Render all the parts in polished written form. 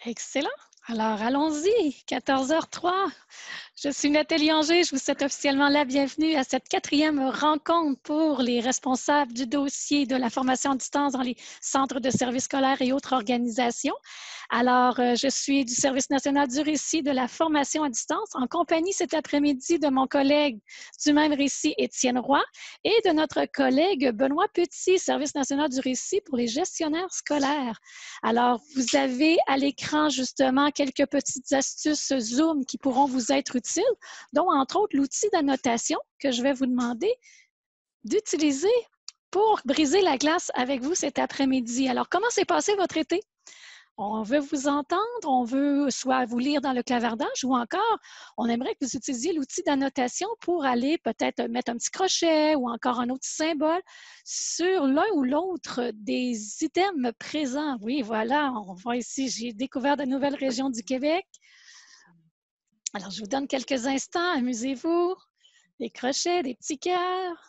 Excellent. Alors, allons-y. 14h03. Je suis Nathalie Anger. Je vous souhaite officiellement la bienvenue à cette 4e rencontre pour les responsables du dossier de la formation à distance dans les centres de services scolaires et autres organisations. Alors, je suis du Service national du récit de la formation à distance en compagnie cet après-midi de mon collègue du même récit, Étienne Roy, et de notre collègue Benoît Petit, Service national du récit pour les gestionnaires scolaires. Alors, vous avez à l'écran justement quelques petites astuces Zoom qui pourront vous être utiles, dont entre autres l'outil d'annotation que je vais vous demander d'utiliser pour briser la glace avec vous cet après-midi. Alors, comment s'est passé votre été? On veut vous entendre, on veut soit vous lire dans le clavardage ou encore, on aimerait que vous utilisiez l'outil d'annotation pour aller peut-être mettre un petit crochet ou encore un autre symbole sur l'un ou l'autre des items présents. Oui, voilà, on voit ici, j'ai découvert de nouvelles régions du Québec. Alors, je vous donne quelques instants, amusez-vous. Des crochets, des petits cœurs.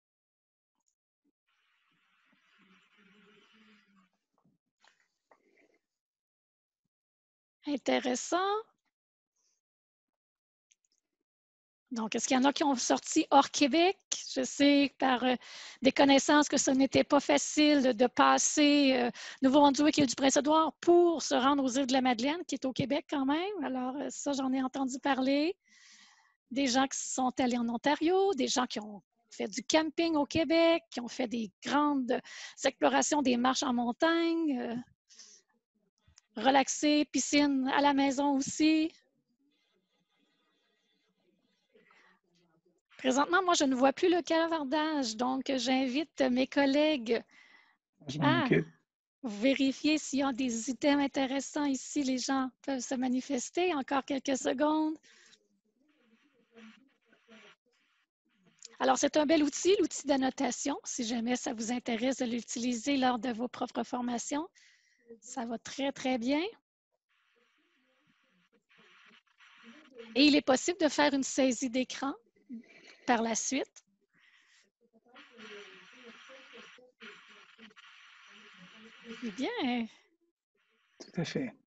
Intéressant. Donc, est-ce qu'il y en a qui ont sorti hors Québec? Je sais par des connaissances que ce n'était pas facile de passer Nouveau-Brunswick et du Prince-Édouard pour se rendre aux îles de la Madeleine, qui est au Québec quand même. Alors, ça, j'en ai entendu parler. Des gens qui sont allés en Ontario, des gens qui ont fait du camping au Québec, qui ont fait des grandes explorations des marches en montagne, relaxer, piscine à la maison aussi. Présentement, moi, je ne vois plus le clavardage, donc j'invite mes collègues à vérifier s'il y a des items intéressants ici. Les gens peuvent se manifester. Encore quelques secondes. Alors, c'est un bel outil, l'outil d'annotation, si jamais ça vous intéresse de l'utiliser lors de vos propres formations. Ça va très, très bien. Et il est possible de faire une saisie d'écran par la suite. Eh bien. Tout à fait.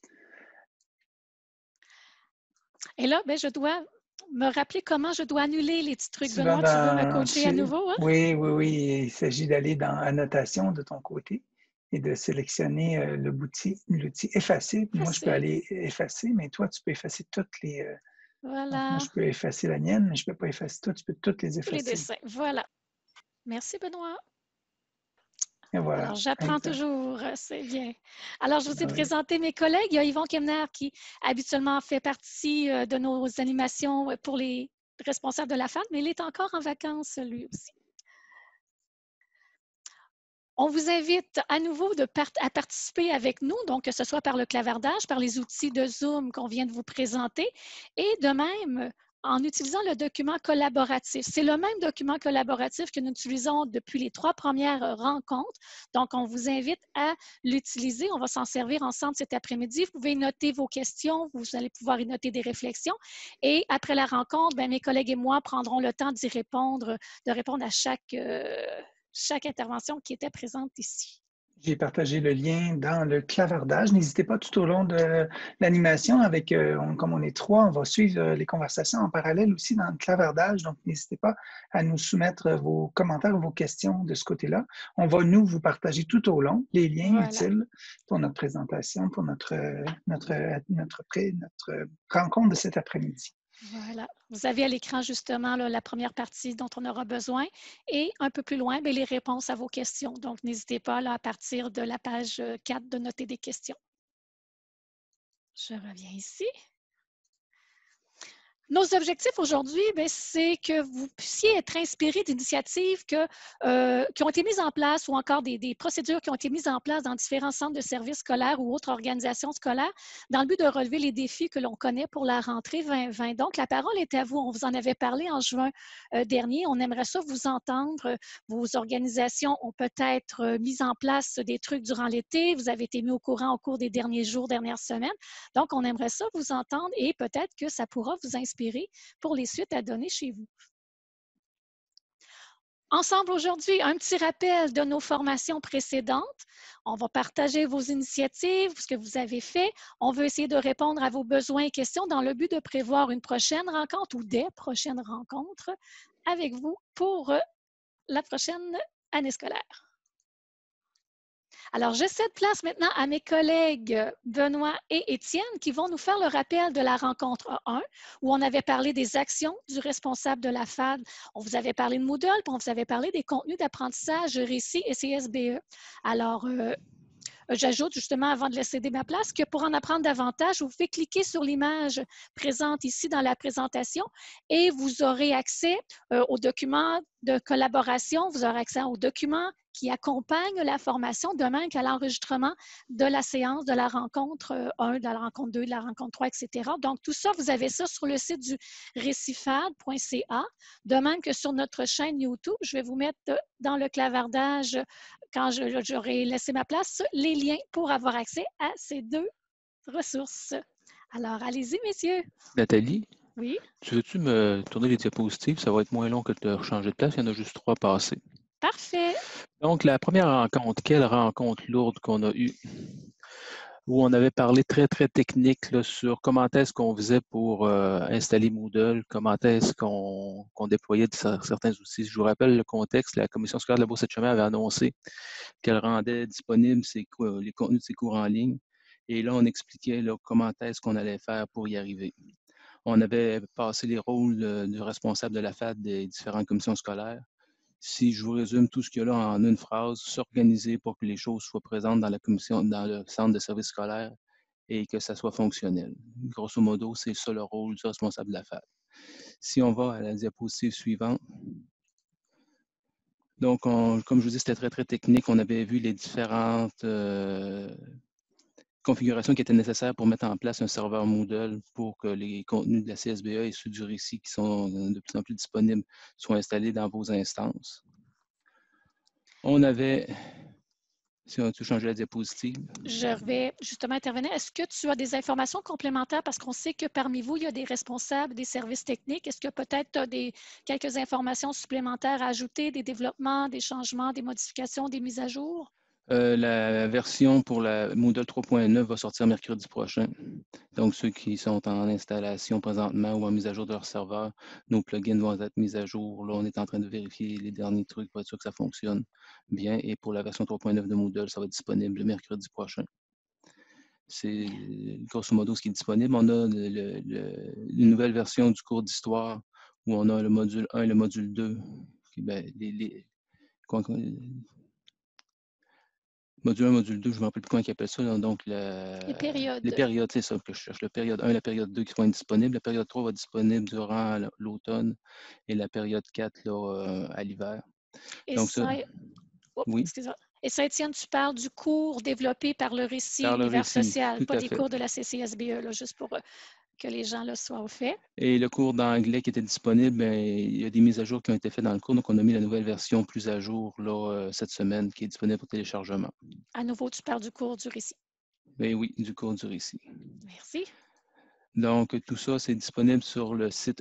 Et là, ben, je dois me rappeler comment je dois annuler les petits trucs. Benoît, tu veux me coacher à nouveau? Hein? Oui, oui, oui. Il s'agit d'aller dans Annotation de ton côté et de sélectionner l'outil effacer. Moi, je peux aller effacer, mais toi, tu peux effacer toutes les... Voilà. Donc, moi, je peux effacer la mienne, mais je ne peux pas effacer toi, tu peux toutes les effacer. Les dessins, voilà. Merci, Benoît. Et voilà. Alors, j'apprends toujours, c'est bien. Alors, je vous ai présenté mes collègues. Il y a Yvon Kemner qui habituellement fait partie de nos animations pour les responsables de la FAD, mais il est encore en vacances, lui aussi. On vous invite à nouveau à participer avec nous, donc que ce soit par le clavardage, par les outils de Zoom qu'on vient de vous présenter, et de même en utilisant le document collaboratif. C'est le même document collaboratif que nous utilisons depuis les 3 premières rencontres. Donc, on vous invite à l'utiliser. On va s'en servir ensemble cet après-midi. Vous pouvez noter vos questions. Vous allez pouvoir y noter des réflexions. Et après la rencontre, mes collègues et moi prendrons le temps d'y répondre, de répondre à chaque intervention qui était présente ici. J'ai partagé le lien dans le clavardage. N'hésitez pas tout au long de l'animation, comme on est 3, on va suivre les conversations en parallèle aussi dans le clavardage. Donc, n'hésitez pas à nous soumettre vos commentaires ou vos questions de ce côté-là. On va, nous, vous partager tout au long les liens utiles pour notre présentation, pour notre rencontre de cet après-midi. Voilà. Vous avez à l'écran justement là, la première partie dont on aura besoin et un peu plus loin, les réponses à vos questions. Donc, n'hésitez pas là, à partir de la page 4 de noter des questions. Je reviens ici. Nos objectifs aujourd'hui, c'est que vous puissiez être inspiré d'initiatives qui ont été mises en place ou encore des procédures qui ont été mises en place dans différents centres de services scolaires ou autres organisations scolaires dans le but de relever les défis que l'on connaît pour la rentrée 2020. Donc, la parole est à vous. On vous en avait parlé en juin dernier. On aimerait ça vous entendre. Vos organisations ont peut-être mis en place des trucs durant l'été. Vous avez été mis au courant au cours des derniers jours, dernières semaines. Donc, on aimerait ça vous entendre et peut-être que ça pourra vous inspirer pour les suites à donner chez vous. ensemble aujourd'hui, un petit rappel de nos formations précédentes. On va partager vos initiatives, ce que vous avez fait. On veut essayer de répondre à vos besoins et questions dans le but de prévoir une prochaine rencontre ou des prochaines rencontres avec vous pour la prochaine année scolaire. Alors, je cède place maintenant à mes collègues Benoît et Étienne qui vont nous faire le rappel de la rencontre 1 où on avait parlé des actions du responsable de la FAD. On vous avait parlé de Moodle, puis on vous avait parlé des contenus d'apprentissage récits et CSBE. Alors, j'ajoute justement, avant de laisser ma place, que pour en apprendre davantage, vous pouvez cliquer sur l'image présente ici dans la présentation et vous aurez accès aux documents de collaboration, vous aurez accès aux documents qui accompagnent la formation, de même qu'à l'enregistrement de la séance, de la rencontre 1, de la rencontre 2, de la rencontre 3, etc. Donc, tout ça, vous avez ça sur le site du récifad.ca, de même que sur notre chaîne YouTube. Je vais vous mettre dans le clavardage, quand j'aurai laissé ma place, les liens pour avoir accès à ces deux ressources. Alors, allez-y, messieurs. Nathalie? Oui? Tu veux-tu me tourner les diapositives? Ça va être moins long que de changer de place. Il y en a juste 3 passées. Parfait. Donc, la première rencontre, quelle rencontre lourde qu'on a eue, où on avait parlé très, très technique là, sur comment est-ce qu'on faisait pour installer Moodle, comment est-ce qu'on déployait certains outils. Je vous rappelle le contexte, la Commission scolaire de la Bourse-Chemin avait annoncé qu'elle rendait disponibles les contenus de ses cours en ligne. Et là, on expliquait là, comment est-ce qu'on allait faire pour y arriver. On avait passé les rôles du responsable de la FAD des différentes commissions scolaires. Si je vous résume tout ce qu'il y a là en une phrase, s'organiser pour que les choses soient présentes dans la commission, dans le centre de service scolaire et que ça soit fonctionnel. Grosso modo, c'est ça le rôle du responsable de la FAD. Si on va à la diapositive suivante, donc, comme je vous dis, c'était très, très technique. On avait vu les différentes configurations qui étaient nécessaires pour mettre en place un serveur Moodle pour que les contenus de la CSBE et ceux du récit qui sont de plus en plus disponibles soient installés dans vos instances. On avait, si on a tout changé la diapositive. Je vais justement intervenir. Est-ce que tu as des informations complémentaires? Parce qu'on sait que parmi vous, il y a des responsables des services techniques. Est-ce que peut-être tu as quelques informations supplémentaires à ajouter, des développements, des changements, des modifications, des mises à jour? La version pour la Moodle 3.9 va sortir mercredi prochain. Donc, ceux qui sont en installation présentement ou en mise à jour de leur serveur, nos plugins vont être mis à jour. Là, on est en train de vérifier les derniers trucs pour être sûr que ça fonctionne bien. Et pour la version 3.9 de Moodle, ça va être disponible le mercredi prochain. C'est grosso modo ce qui est disponible. On a une nouvelle version du cours d'histoire où on a le module 1 et le module 2. Module 1, module 2, je ne me rappelle plus comment ils appellent ça. Là, donc, les périodes. Les périodes, c'est ça que je cherche. La période 1 et la période 2 qui vont être disponibles. La période 3 va être disponible durant l'automne et la période 4 là, à l'hiver. Donc, oui. Excuse-moi. Et ça, Étienne, tu parles du cours développé par le récit univers social, pas des cours de la CCSBE, là, juste pour que les gens là, soient au fait. Et le cours d'anglais qui était disponible, bien, il y a des mises à jour qui ont été faites dans le cours. Donc, on a mis la nouvelle version plus à jour là, cette semaine qui est disponible pour téléchargement. À nouveau, tu parles du cours du récit. Bien oui, du cours du récit. Merci. Donc, tout ça, c'est disponible sur le site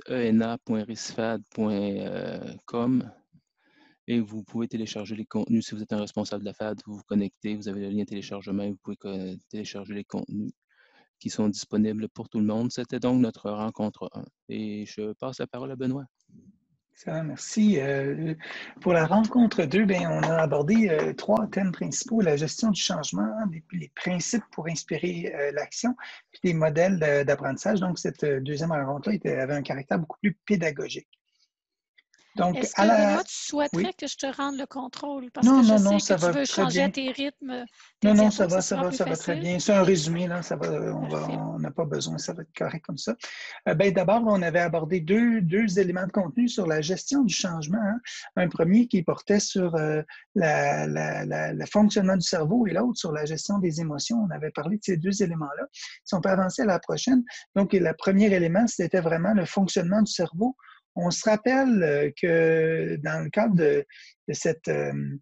ena.ricifad.com. Et vous pouvez télécharger les contenus. Si vous êtes un responsable de la FAD, vous vous connectez, vous avez le lien téléchargement, vous pouvez télécharger les contenus qui sont disponibles pour tout le monde. C'était donc notre rencontre 1. Et je passe la parole à Benoît. Excellent, merci. Pour la rencontre 2, bien, on a abordé 3 thèmes principaux, la gestion du changement, les principes pour inspirer l'action, puis des modèles d'apprentissage. Donc, cette deuxième rencontre-là avait un caractère beaucoup plus pédagogique. Est-ce que, Benoît, tu souhaiterais que je te rende le contrôle? Parce non, que je non, sais que tu veux changer bien. à tes rythmes. Non, ça va très bien. C'est un résumé, là, on n'a pas besoin, ça va être correct comme ça. D'abord, on avait abordé deux éléments de contenu sur la gestion du changement. Hein. Un premier qui portait sur le fonctionnement du cerveau et l'autre sur la gestion des émotions. On avait parlé de ces deux éléments-là. Si on peut avancer à la prochaine. Donc, le premier élément, c'était vraiment le fonctionnement du cerveau. On se rappelle que dans le cadre de cette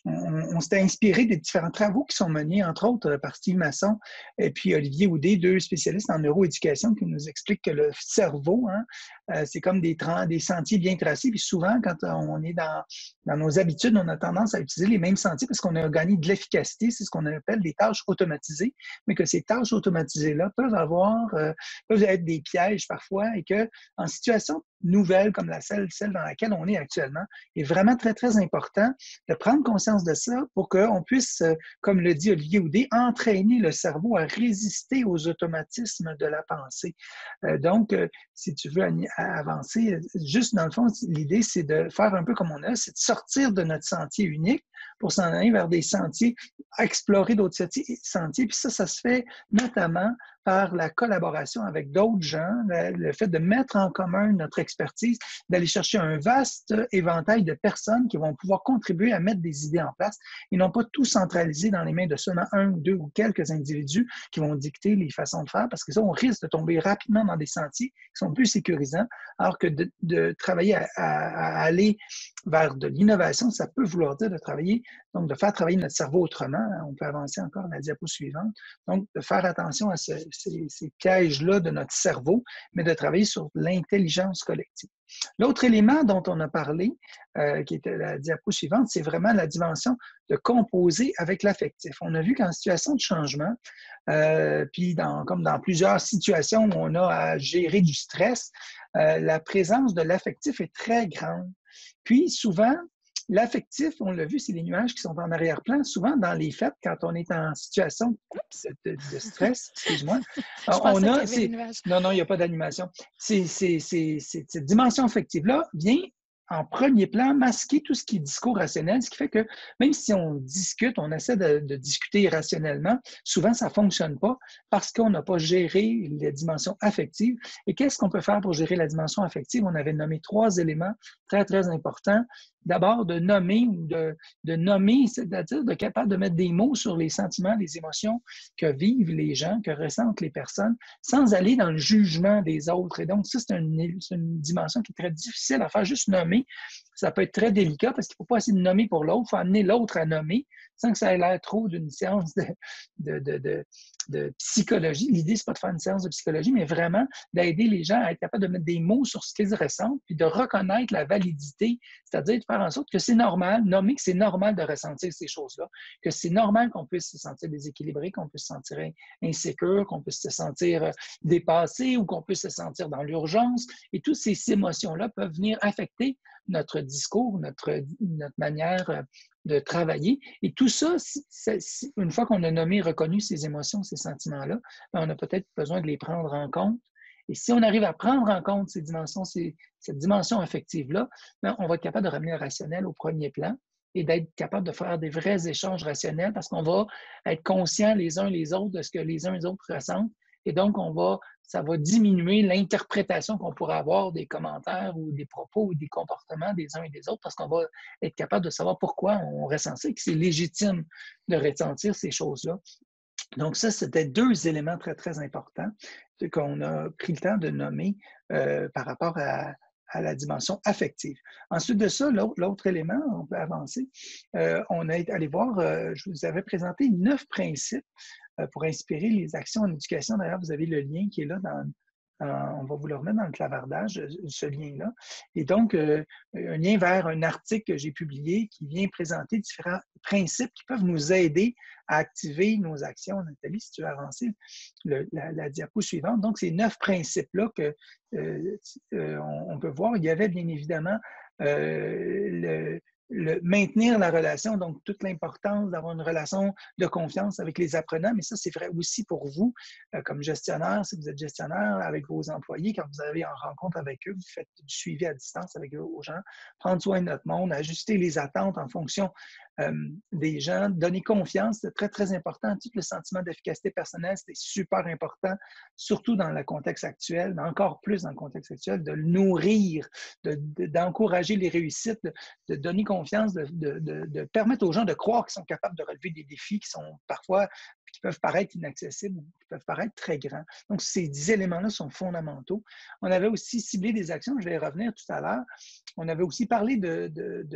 on s'était inspiré des différents travaux qui sont menés, entre autres, par Steve Masson et puis Olivier Houdet, deux spécialistes en neuroéducation, qui nous expliquent que le cerveau, c'est comme des sentiers bien tracés. Puis souvent, quand on est dans nos habitudes, on a tendance à utiliser les mêmes sentiers parce qu'on a gagné de l'efficacité. C'est ce qu'on appelle des tâches automatisées, mais que ces tâches automatisées-là peuvent être des pièges parfois et qu'en situation nouvelle comme celle dans laquelle on est actuellement, il est vraiment très, très important de prendre conscience de ça pour qu'on puisse, comme le dit Olivier Houdet, entraîner le cerveau à résister aux automatismes de la pensée. Donc, si tu veux avancer, juste dans le fond, l'idée, c'est de faire un peu comme on a, c'est de sortir de notre sentier unique pour s'en aller vers des sentiers, explorer d'autres sentiers. Puis ça se fait notamment par la collaboration avec d'autres gens, le fait de mettre en commun notre expertise, d'aller chercher un vaste éventail de personnes qui vont pouvoir contribuer à mettre des idées en place et non pas tout centraliser dans les mains de seulement un ou deux ou quelques individus qui vont dicter les façons de faire, parce que ça, on risque de tomber rapidement dans des sentiers qui sont plus sécurisants, alors que de travailler à aller vers de l'innovation, ça peut vouloir dire de travailler, donc de faire travailler notre cerveau autrement. On peut avancer encore à la diapo suivante. Donc, de faire attention à ces pièges-là de notre cerveau, mais de travailler sur l'intelligence collective. L'autre élément dont on a parlé, qui était la diapo suivante, c'est vraiment la dimension de composer avec l'affectif. On a vu qu'en situation de changement, puis comme dans plusieurs situations où on a à gérer du stress, la présence de l'affectif est très grande. Puis souvent, l'affectif, on l'a vu, c'est les nuages qui sont en arrière-plan. Souvent, dans les fêtes, quand on est en situation de stress, excuse-moi, on a... Non, il n'y a pas d'animation. Cette dimension affective-là vient en premier plan masquer tout ce qui est discours rationnel, ce qui fait que même si on discute, on essaie de discuter rationnellement, souvent ça ne fonctionne pas parce qu'on n'a pas géré les dimensions affectives. Et qu'est-ce qu'on peut faire pour gérer la dimension affective? On avait nommé 3 éléments très, très importants. D'abord, de nommer, c'est-à-dire de capable de mettre des mots sur les sentiments, les émotions que vivent les gens, que ressentent les personnes, sans aller dans le jugement des autres. Et donc, ça, c'est une dimension qui est très difficile à faire. Juste nommer, ça peut être très délicat parce qu'il ne faut pas essayer de nommer pour l'autre, il faut amener l'autre à nommer sans que ça ait l'air trop d'une séance de psychologie. L'idée, ce n'est pas de faire une séance de psychologie, mais vraiment d'aider les gens à être capables de mettre des mots sur ce qu'ils ressentent, puis de reconnaître la validité, c'est-à-dire de faire en sorte que c'est normal, nommer que c'est normal de ressentir ces choses-là, que c'est normal qu'on puisse se sentir déséquilibré, qu'on puisse se sentir insécure, qu'on puisse se sentir dépassé ou qu'on puisse se sentir dans l'urgence. Et toutes ces émotions-là peuvent venir affecter notre discours, notre manière de travailler. Et tout ça, une fois qu'on a nommé, reconnu ces émotions, ces sentiments-là, on a peut-être besoin de les prendre en compte. Et si on arrive à prendre en compte cette dimension affective-là, on va être capable de ramener le rationnel au premier plan et d'être capable de faire des vrais échanges rationnels parce qu'on va être conscients les uns les autres de ce que les uns et les autres ressentent. Et donc, ça va diminuer l'interprétation qu'on pourrait avoir des commentaires ou des propos ou des comportements des uns et des autres parce qu'on va être capable de savoir pourquoi on ressent ça et que c'est légitime de ressentir ces choses-là. Donc ça, c'était 2 éléments très, très importants qu'on a pris le temps de nommer par rapport à la dimension affective. Ensuite de ça, l'autre élément, on peut avancer, on est allé voir, je vous avais présenté 9 principes pour inspirer les actions en éducation. D'ailleurs, vous avez le lien qui est là on va vous le remettre dans le clavardage, ce lien-là. Et donc, un lien vers un article que j'ai publié qui vient présenter différents principes qui peuvent nous aider à activer nos actions. Nathalie, si tu veux avancer la diapo suivante. Donc, ces 9 principes-là on peut voir, il y avait bien évidemment maintenir la relation, donc toute l'importance d'avoir une relation de confiance avec les apprenants, mais ça, c'est vrai aussi pour vous, comme gestionnaire, si vous êtes gestionnaire avec vos employés, quand vous avez en rencontre avec eux, vous faites du suivi à distance avec eux, aux gens, prendre soin de notre monde, ajuster les attentes en fonction des gens, donner confiance, c'est très, très important. Tout le sentiment d'efficacité personnelle, c'est super important, surtout dans le contexte actuel, mais encore plus dans le contexte actuel, de le nourrir, d'encourager les réussites, de donner confiance, de permettre aux gens de croire qu'ils sont capables de relever des défis qui sont parfois, qui peuvent paraître inaccessibles ou qui peuvent paraître très grands. Donc, ces 10 éléments-là sont fondamentaux. On avait aussi ciblé des actions, je vais y revenir tout à l'heure. On avait aussi parlé de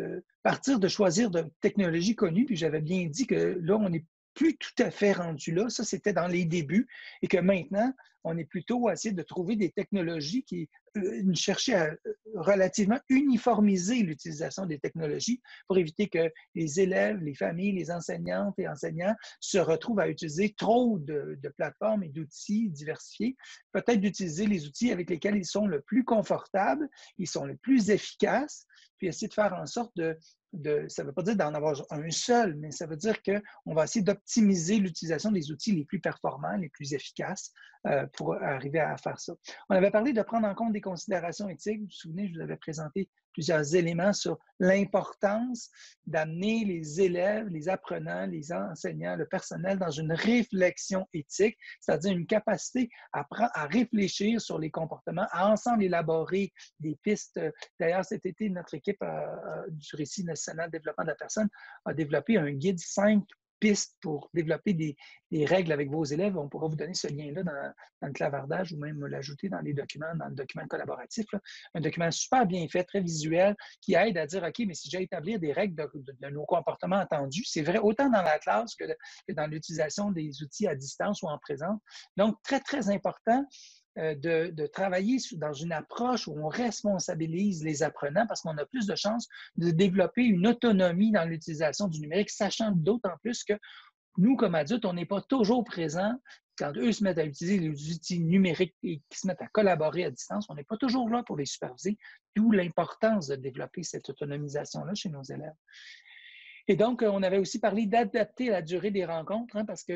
partir de choisir de technologies connues, puis j'avais bien dit que là, on n'est plus tout à fait rendu là. Ça, c'était dans les débuts et que maintenant, on est plutôt à essayer de trouver des technologies qui cherchaient à relativement uniformiser l'utilisation des technologies pour éviter que les élèves, les familles, les enseignantes et enseignants se retrouvent à utiliser trop de plateformes et d'outils diversifiés. Peut-être d'utiliser les outils avec lesquels ils sont le plus confortables, ils sont le plus efficaces, puis essayer de faire en sorte ça ne veut pas dire d'en avoir un seul, mais ça veut dire qu'on va essayer d'optimiser l'utilisation des outils les plus performants, les plus efficaces pour arriver à faire ça. On avait parlé de prendre en compte des considérations éthiques. Vous vous souvenez, je vous avais présenté plusieurs éléments sur l'importance d'amener les élèves, les apprenants, les enseignants, le personnel dans une réflexion éthique, c'est-à-dire une capacité à réfléchir sur les comportements, à ensemble élaborer des pistes. D'ailleurs, cet été, notre équipe du Récit national de développement de la personne a développé un guide 5 pistes pour développer des règles avec vos élèves. On pourra vous donner ce lien-là dans le clavardage ou même l'ajouter dans les documents, dans le document collaboratif. Là. Un document super bien fait, très visuel, qui aide à dire, OK, mais si j'ai à établir des règles de nos comportements attendus, c'est vrai autant dans la classe que dans l'utilisation des outils à distance ou en présence. Donc, très, très important de travailler dans une approche où on responsabilise les apprenants parce qu'on a plus de chances de développer une autonomie dans l'utilisation du numérique, sachant d'autant plus que nous, comme adultes, on n'est pas toujours présents quand eux se mettent à utiliser les outils numériques et qui se mettent à collaborer à distance. On n'est pas toujours là pour les superviser, d'où l'importance de développer cette autonomisation-là chez nos élèves. Et donc, on avait aussi parlé d'adapter la durée des rencontres, hein, parce que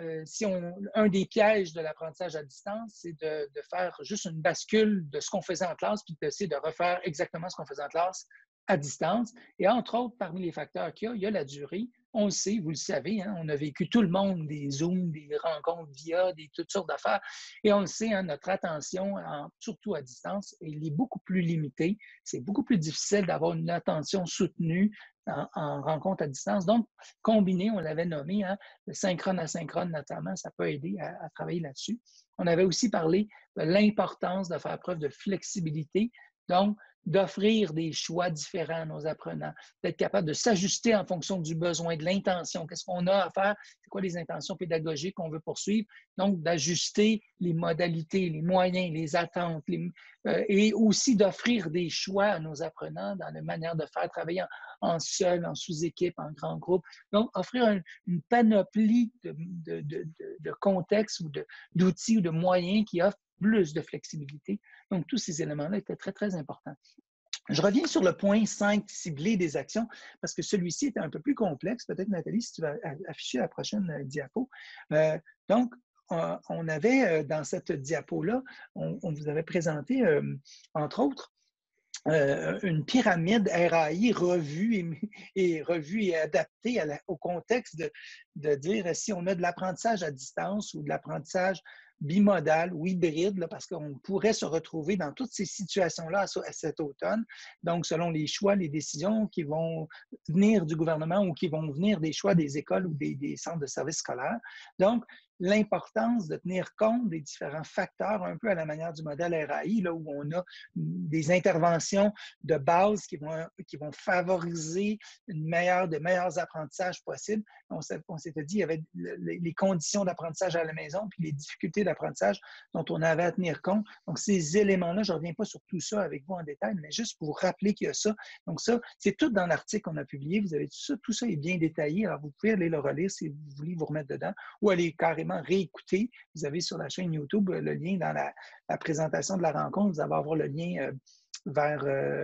un des pièges de l'apprentissage à distance, c'est de faire juste une bascule de ce qu'on faisait en classe, puis d'essayer de refaire exactement ce qu'on faisait en classe à distance. Et entre autres, parmi les facteurs qu'il y a, il y a la durée. On le sait, vous le savez, hein, on a vécu tout le monde des Zooms, des rencontres via, toutes sortes d'affaires. Et on le sait, hein, notre attention, surtout à distance, elle est beaucoup plus limitée. C'est beaucoup plus difficile d'avoir une attention soutenue en rencontre à distance. Donc, combiné, on l'avait nommé, hein, le synchrone-asynchrone notamment, ça peut aider à travailler là-dessus. On avait aussi parlé de l'importance de faire preuve de flexibilité, donc d'offrir des choix différents à nos apprenants, d'être capable de s'ajuster en fonction du besoin, de l'intention. Qu'est-ce qu'on a à faire? C'est quoi les intentions pédagogiques qu'on veut poursuivre? Donc, d'ajuster les modalités, les moyens, les attentes, et aussi d'offrir des choix à nos apprenants dans la manière de faire, travailler en seul, en sous-équipe, en grand groupe. Donc, offrir une panoplie de contextes ou d'outils ou de moyens qui offrent plus de flexibilité. Donc, tous ces éléments-là étaient très, très importants. Je reviens sur le point 5, cibler des actions, parce que celui-ci était un peu plus complexe. Peut-être, Nathalie, si tu vas afficher la prochaine diapo. Donc, on avait dans cette diapo-là, on vous avait présenté, entre autres, une pyramide RAI revue et adaptée au contexte de dire si on a de l'apprentissage à distance ou de l'apprentissage bimodal ou hybride, là, parce qu'on pourrait se retrouver dans toutes ces situations-là à cet automne. Donc, selon les choix, les décisions qui vont venir du gouvernement ou qui vont venir des choix des écoles ou des centres de services scolaires. Donc, l'importance de tenir compte des différents facteurs, un peu à la manière du modèle RAI, là, où on a des interventions de base qui vont favoriser de meilleurs apprentissages possibles. On s'était dit qu'il y avait les conditions d'apprentissage à la maison puis les difficultés d'apprentissage dont on avait à tenir compte. Donc, ces éléments-là, je ne reviens pas sur tout ça avec vous en détail, mais juste pour vous rappeler qu'il y a ça. Donc, ça, c'est tout dans l'article qu'on a publié. Vous avez tout ça. Tout ça est bien détaillé. Alors, vous pouvez aller le relire si vous voulez vous remettre dedans ou aller carrément réécouter. Vous avez sur la chaîne YouTube le lien dans la présentation de la rencontre. Vous allez avoir le lien vers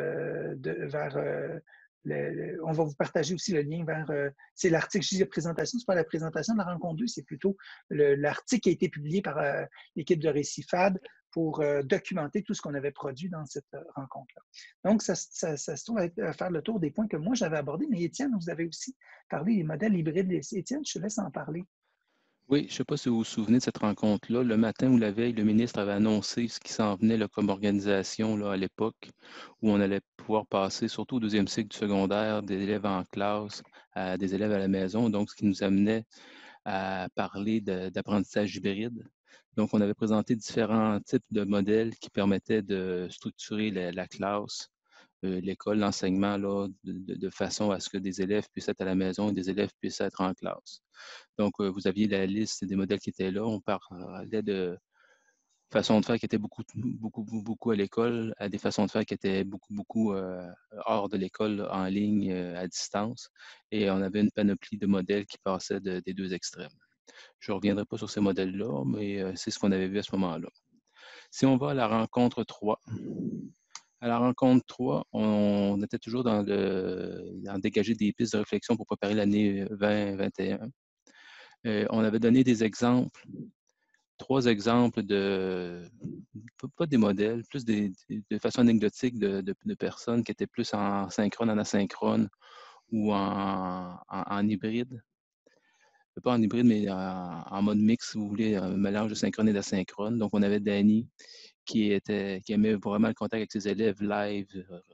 on va vous partager aussi le lien vers, c'est l'article, je dis la présentation, ce n'est pas la présentation de la rencontre 2, c'est plutôt l'article qui a été publié par l'équipe de Récit FAD pour documenter tout ce qu'on avait produit dans cette rencontre-là. Donc, ça se trouve à faire le tour des points que moi j'avais abordés, mais Étienne, vous avez aussi parlé des modèles hybrides. Étienne, je te laisse en parler. Oui, je ne sais pas si vous vous souvenez de cette rencontre-là. Le matin ou la veille, le ministre avait annoncé ce qui s'en venait là, comme organisation là, à l'époque, où on allait pouvoir passer, surtout au deuxième cycle du secondaire, des élèves en classe à des élèves à la maison. Donc, ce qui nous amenait à parler d'apprentissage hybride. Donc, on avait présenté différents types de modèles qui permettaient de structurer la classe l'école, l'enseignement, là, de façon à ce que des élèves puissent être à la maison et des élèves puissent être en classe. Donc, vous aviez la liste des modèles qui étaient là. On parlait de façons de faire qui étaient beaucoup à l'école, à des façons de faire qui étaient beaucoup hors de l'école, en ligne, à distance. Et on avait une panoplie de modèles qui passaient des deux extrêmes. Je ne reviendrai pas sur ces modèles-là, mais c'est ce qu'on avait vu à ce moment-là. Si on va à la rencontre 3, à la rencontre 3, on était toujours dans dégager des pistes de réflexion pour préparer l'année 2021. On avait donné des exemples, 3 exemples pas des modèles, plus de façon anecdotique de personnes qui étaient plus en synchrone, en asynchrone ou en hybride. Pas en hybride, mais en mode mix, si vous voulez, un mélange de synchrone et d'asynchrone. Donc, on avait Danny qui aimait vraiment le contact avec ses élèves live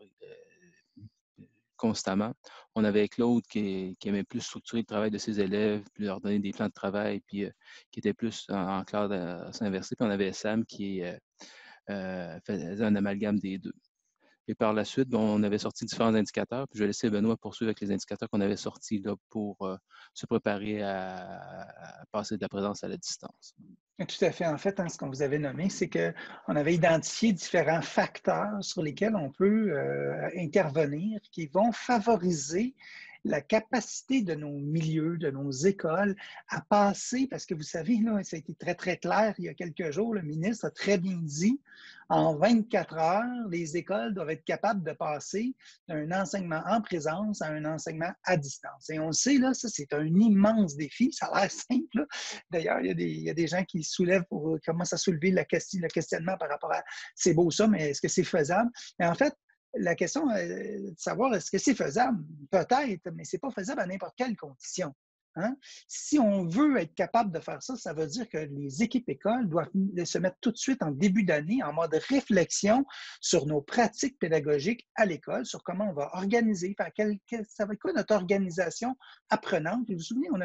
constamment. On avait Claude qui aimait plus structurer le travail de ses élèves, puis leur donner des plans de travail, puis qui était plus en classe à s'inverser. Puis on avait Sam qui faisait un amalgame des deux. Et par la suite, on avait sorti différents indicateurs. Puis je vais laisser Benoît poursuivre avec les indicateurs qu'on avait sortis là, pour se préparer à passer de la présence à la distance. Tout à fait. En fait, ce qu'on vous avait nommé, c'est qu'on avait identifié différents facteurs sur lesquels on peut intervenir qui vont favoriser la capacité de nos milieux, de nos écoles à passer, parce que vous savez, là, ça a été très, très clair il y a quelques jours, le ministre a très bien dit, en 24 heures, les écoles doivent être capables de passer d'un enseignement en présence à un enseignement à distance. Et on le sait, là, ça, c'est un immense défi. Ça a l'air simple, là. D'ailleurs, il y a des gens qui soulèvent pour commencer à soulever le questionnement par rapport à c'est beau ça, mais est-ce que c'est faisable? Et en fait, la question est de savoir est-ce que c'est faisable? Peut-être, mais ce n'est pas faisable à n'importe quelle condition. Hein? Si on veut être capable de faire ça, ça veut dire que les équipes écoles doivent se mettre tout de suite en début d'année en mode réflexion sur nos pratiques pédagogiques à l'école, sur comment on va organiser, ça va être quoi notre organisation apprenante. Vous vous souvenez, on a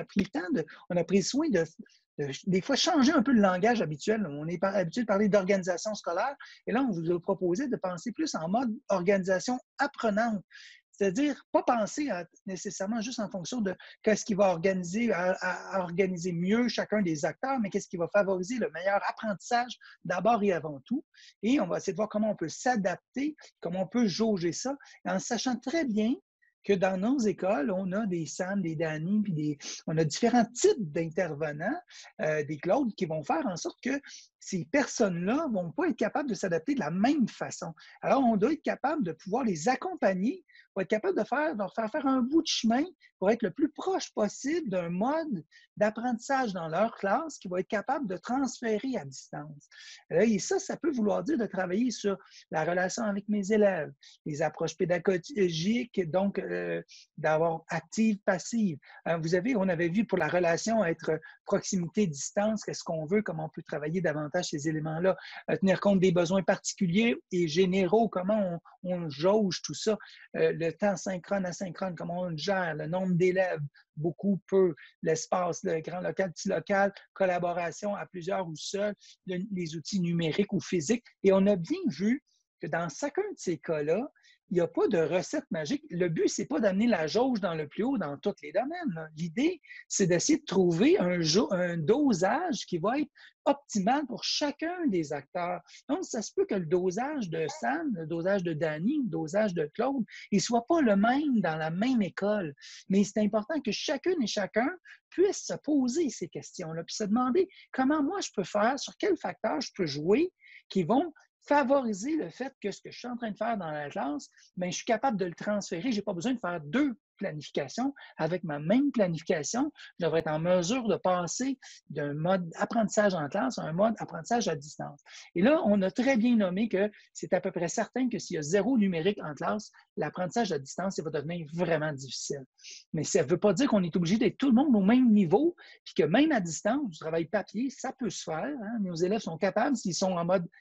pris soin de des fois changer un peu le langage habituel. On est habitué de parler d'organisation scolaire et là, on vous a proposé de penser plus en mode organisation apprenante. C'est-à-dire, pas penser nécessairement juste en fonction de qu'est-ce qui va organiser, à organiser mieux chacun des acteurs, mais qu'est-ce qui va favoriser le meilleur apprentissage d'abord et avant tout. Et on va essayer de voir comment on peut s'adapter, comment on peut jauger ça, en sachant très bien que dans nos écoles, on a des Sam, des Danny, puis on a différents types d'intervenants, des Claude, qui vont faire en sorte que ces personnes-là ne vont pas être capables de s'adapter de la même façon. Alors, on doit être capable de pouvoir les accompagner, pour être capable de leur faire un bout de chemin pour être le plus proche possible d'un mode d'apprentissage dans leur classe qui va être capable de transférer à distance. Et ça peut vouloir dire de travailler sur la relation avec mes élèves, les approches pédagogiques, donc d'avoir active, passive. On avait vu pour la relation être proximité-distance, qu'est-ce qu'on veut, comment on peut travailler davantage ces éléments-là, tenir compte des besoins particuliers et généraux, comment on jauge tout ça, le temps synchrone, asynchrone, comment on le gère, le nombre d'élèves, beaucoup, peu, l'espace, le grand local, petit local, collaboration à plusieurs ou seul, les outils numériques ou physiques. Et on a bien vu que dans chacun de ces cas-là, il n'y a pas de recette magique. Le but, ce n'est pas d'amener la jauge dans le plus haut dans tous les domaines. L'idée, c'est d'essayer de trouver un dosage qui va être optimal pour chacun des acteurs. Donc, ça se peut que le dosage de Sam, le dosage de Danny, le dosage de Claude, il ne soit pas le même dans la même école. Mais c'est important que chacune et chacun puisse se poser ces questions-là, puis se demander comment moi je peux faire, sur quels facteurs je peux jouer qui vont favoriser le fait que ce que je suis en train de faire dans la classe, bien, je suis capable de le transférer. Je n'ai pas besoin de faire 2 planifications. Avec ma même planification, je devrais être en mesure de passer d'un mode apprentissage en classe à un mode apprentissage à distance. Et là, on a très bien nommé que c'est à peu près certain que s'il y a 0 numérique en classe, l'apprentissage à distance, ça va devenir vraiment difficile. Mais ça ne veut pas dire qu'on est obligé d'être tout le monde au même niveau, puis que même à distance, du travail papier, ça peut se faire. Hein? Nos élèves sont capables, s'ils sont en mode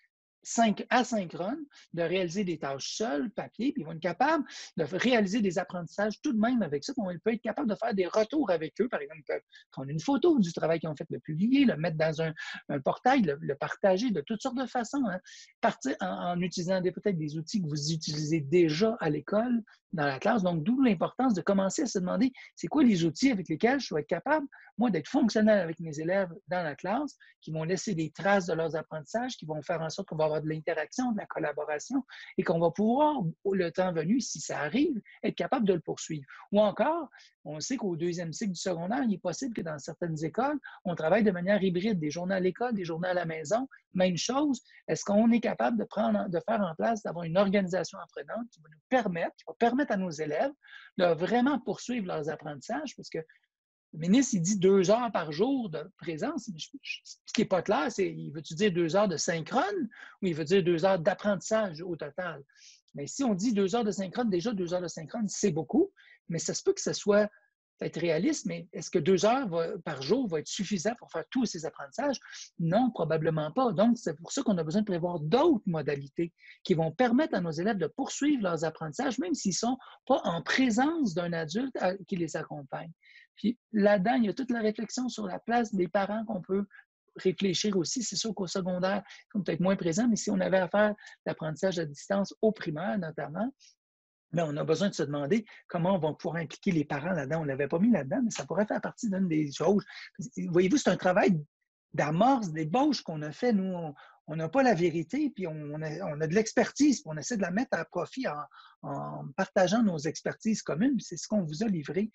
asynchrone, de réaliser des tâches seuls, papier, puis ils vont être capables de réaliser des apprentissages tout de même avec ça. On peut être capable de faire des retours avec eux. Par exemple, ils peuvent prendre une photo du travail qu'ils ont fait, le publier, le mettre dans un portail, le partager de toutes sortes de façons. Hein. Partir en utilisant peut-être des outils que vous utilisez déjà à l'école, dans la classe. Donc, d'où l'importance de commencer à se demander c'est quoi les outils avec lesquels je vais être capable, moi, d'être fonctionnel avec mes élèves dans la classe, qui vont laisser des traces de leurs apprentissages, qui vont faire en sorte qu'on va avoir de l'interaction, de la collaboration et qu'on va pouvoir, le temps venu, si ça arrive, être capable de le poursuivre. Ou encore, on sait qu'au deuxième cycle du secondaire, il est possible que dans certaines écoles, on travaille de manière hybride, des journées à l'école, des journées à la maison. Même chose, est-ce qu'on est capable de faire en place, d'avoir une organisation apprenante qui va nous permettre à nos élèves de vraiment poursuivre leurs apprentissages? Parce que le ministre, il dit 2 heures par jour de présence. Ce qui n'est pas clair, c'est il veut-tu dire 2 heures de synchrone ou il veut dire 2 heures d'apprentissage au total? Mais si on dit 2 heures de synchrone, déjà 2 heures de synchrone, c'est beaucoup, mais ça se peut que ce soit peut-être réaliste, mais est-ce que 2 heures par jour va être suffisant pour faire tous ces apprentissages? Non, probablement pas. Donc, c'est pour ça qu'on a besoin de prévoir d'autres modalités qui vont permettre à nos élèves de poursuivre leurs apprentissages, même s'ils ne sont pas en présence d'un adulte qui les accompagne. Puis là-dedans, il y a toute la réflexion sur la place des parents qu'on peut réfléchir aussi. C'est sûr qu'au secondaire, ils sont peut-être moins présents, mais si on avait à faire l'apprentissage à distance au primaire notamment, mais on a besoin de se demander comment on va pouvoir impliquer les parents là-dedans. On ne l'avait pas mis là-dedans, mais ça pourrait faire partie d'une des choses. Voyez-vous, c'est un travail d'amorce, d'ébauche qu'on a fait. Nous, on n'a pas la vérité, puis on a de l'expertise, puis on essaie de la mettre à profit en partageant nos expertises communes. C'est ce qu'on vous a livré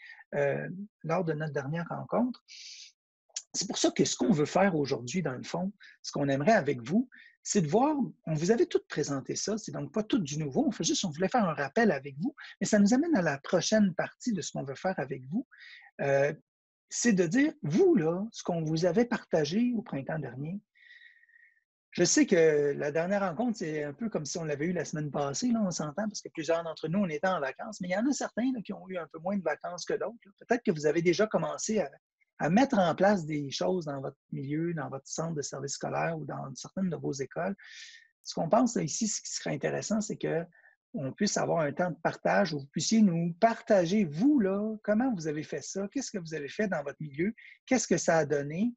lors de notre dernière rencontre. C'est pour ça que ce qu'on veut faire aujourd'hui, dans le fond, ce qu'on aimerait avec vous, c'est de voir, on vous avait tout présenté ça, c'est donc pas tout du nouveau, on voulait faire un rappel avec vous, mais ça nous amène à la prochaine partie de ce qu'on veut faire avec vous. C'est de dire, vous, là, ce qu'on vous avait partagé au printemps dernier, je sais que la dernière rencontre, c'est un peu comme si on l'avait eu la semaine passée, là, on s'entend, parce que plusieurs d'entre nous, on était en vacances, mais il y en a certains là, qui ont eu un peu moins de vacances que d'autres. Peut-être que vous avez déjà commencé à mettre en place des choses dans votre milieu, dans votre centre de service scolaire ou dans certaines de vos écoles. Ce qu'on pense là, ici, ce qui serait intéressant, c'est qu'on puisse avoir un temps de partage où vous puissiez nous partager, vous, là, comment vous avez fait ça, qu'est-ce que vous avez fait dans votre milieu, qu'est-ce que ça a donné.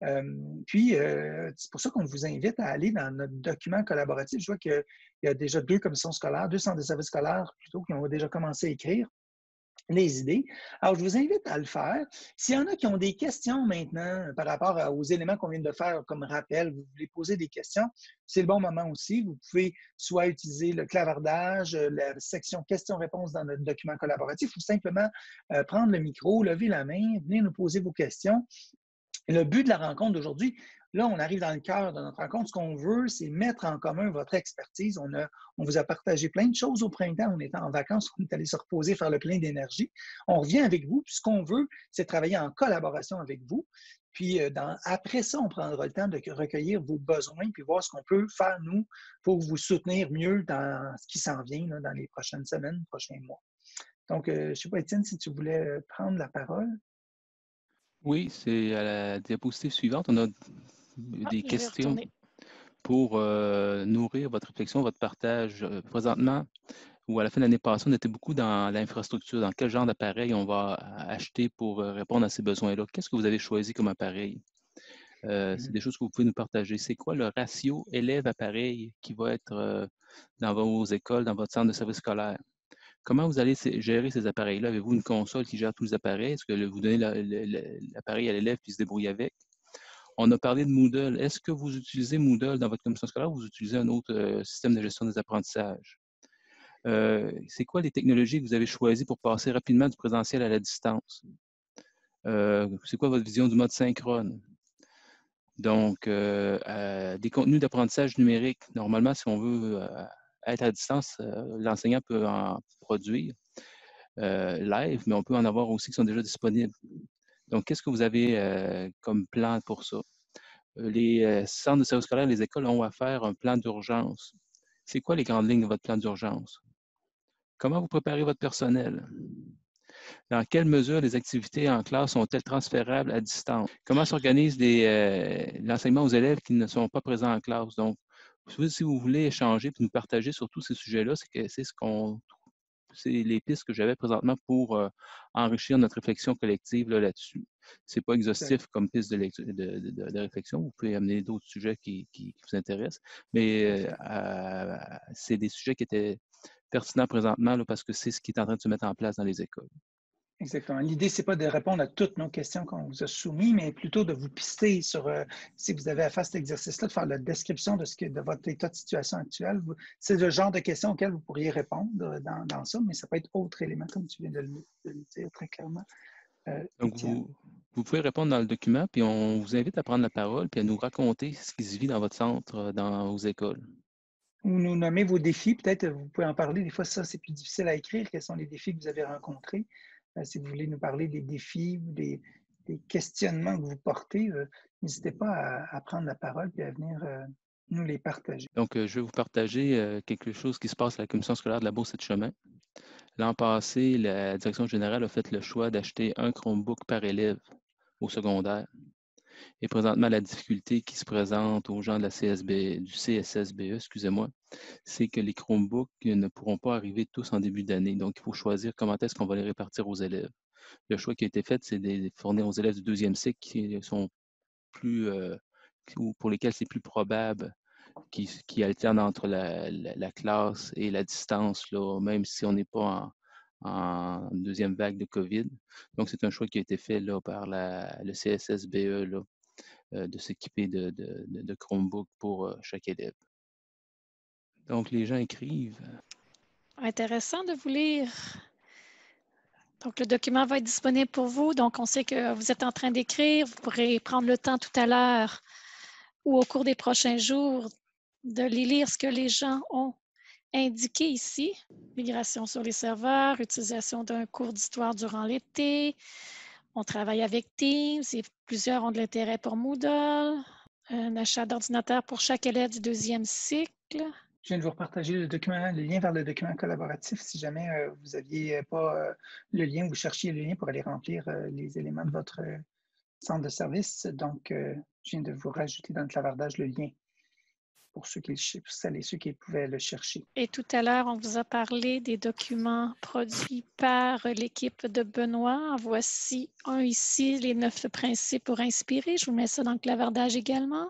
C'est pour ça qu'on vous invite à aller dans notre document collaboratif. Je vois qu'il y a déjà 2 commissions scolaires, 2 centres de services scolaires plutôt, qui ont déjà commencé à écrire les idées. Alors, je vous invite à le faire. S'il y en a qui ont des questions maintenant par rapport aux éléments qu'on vient de faire comme rappel, vous voulez poser des questions, c'est le bon moment aussi. Vous pouvez soit utiliser le clavardage, la section questions-réponses dans notre document collaboratif ou simplement prendre le micro, lever la main, venir nous poser vos questions. Le but de la rencontre d'aujourd'hui, là, on arrive dans le cœur de notre rencontre. Ce qu'on veut, c'est mettre en commun votre expertise. On vous a partagé plein de choses au printemps. On était en vacances, on est allé se reposer, faire le plein d'énergie. On revient avec vous. Puis ce qu'on veut, c'est travailler en collaboration avec vous. Puis après ça, on prendra le temps de recueillir vos besoins puis voir ce qu'on peut faire, nous, pour vous soutenir mieux dans ce qui s'en vient là, dans les prochaines semaines, prochains mois. Donc, je ne sais pas, Étienne, si tu voulais prendre la parole. Oui, c'est à la diapositive suivante. On a des questions pour nourrir votre réflexion, votre partage. Présentement, ou à la fin de l'année passée, on était beaucoup dans l'infrastructure, dans quel genre d'appareil on va acheter pour répondre à ces besoins-là. Qu'est-ce que vous avez choisi comme appareil? C'est des choses que vous pouvez nous partager. C'est quoi le ratio élève-appareil qui va être dans vos écoles, dans votre centre de service scolaire? Comment vous allez gérer ces appareils-là? Avez-vous une console qui gère tous les appareils? Est-ce que vous donnez l'appareil à l'élève qui se débrouille avec? On a parlé de Moodle. Est-ce que vous utilisez Moodle dans votre commission scolaire ou vous utilisez un autre système de gestion des apprentissages? C'est quoi les technologies que vous avez choisies pour passer rapidement du présentiel à la distance? C'est quoi votre vision du mode synchrone? Donc, des contenus d'apprentissage numérique. Normalement, si on veut être à distance, l'enseignant peut en produire live, mais on peut en avoir aussi qui sont déjà disponibles. Donc, qu'est-ce que vous avez comme plan pour ça? Les centres de services scolaires, les écoles ont à faire un plan d'urgence. C'est quoi les grandes lignes de votre plan d'urgence? Comment vous préparez votre personnel? Dans quelle mesure les activités en classe sont-elles transférables à distance? Comment s'organise l'enseignement aux élèves qui ne sont pas présents en classe? Donc, Si vous voulez échanger et nous partager sur tous ces sujets-là, c'est les pistes que j'avais présentement pour enrichir notre réflexion collective là-dessus. Ce n'est pas exhaustif comme piste de réflexion. Vous pouvez amener d'autres sujets qui vous intéressent, mais c'est des sujets qui étaient pertinents présentement là, parce que c'est ce qui est en train de se mettre en place dans les écoles. Exactement. L'idée, ce n'est pas de répondre à toutes nos questions qu'on vous a soumises, mais plutôt de vous pister sur, si vous avez à faire cet exercice-là, de faire la description de votre état de situation actuel. C'est le genre de questions auxquelles vous pourriez répondre dans ça, mais ça peut être autre élément, comme tu viens de le dire très clairement. Donc, vous pouvez répondre dans le document, puis on vous invite à prendre la parole puis à nous raconter ce qui se vit dans votre centre, dans vos écoles. Ou nous nommer vos défis. Peut-être vous pouvez en parler. Des fois, ça, c'est plus difficile à écrire. Quels sont les défis que vous avez rencontrés? Si vous voulez nous parler des défis ou des questionnements que vous portez, n'hésitez pas à prendre la parole et à venir nous les partager. Donc, je vais vous partager quelque chose qui se passe à la commission scolaire de la Beauce et de Chemin. L'an passé, la direction générale a fait le choix d'acheter un Chromebook par élève au secondaire. Et présentement, la difficulté qui se présente aux gens de du CSSBE, excusez-moi, c'est que les Chromebooks ne pourront pas arriver tous en début d'année. Donc, il faut choisir comment est-ce qu'on va les répartir aux élèves. Le choix qui a été fait, c'est de les fournir aux élèves du deuxième cycle qui sont pour lesquels c'est plus probable qui alternent entre la classe et la distance, là, même si on n'est pas en deuxième vague de COVID. Donc, c'est un choix qui a été fait là, par le CSSBE là, de s'équiper de Chromebook pour chaque élève. Donc, les gens écrivent. Intéressant de vous lire. Donc, le document va être disponible pour vous. Donc, on sait que vous êtes en train d'écrire. Vous pourrez prendre le temps tout à l'heure ou au cours des prochains jours de lire ce que les gens ont indiqué ici. Migration sur les serveurs, utilisation d'un cours d'histoire durant l'été. On travaille avec Teams et plusieurs ont de l'intérêt pour Moodle. Un achat d'ordinateur pour chaque élève du deuxième cycle. Je viens de vous repartager le lien vers le document collaboratif. Si jamais vous n'aviez pas le lien, vous cherchiez le lien pour aller remplir les éléments de votre centre de service. Donc, je viens de vous rajouter dans le clavardage le lien pour ceux qui pouvaient le chercher. Et tout à l'heure, on vous a parlé des documents produits par l'équipe de Benoît. Voici un ici, les 9 principes pour inspirer. Je vous mets ça dans le clavardage également.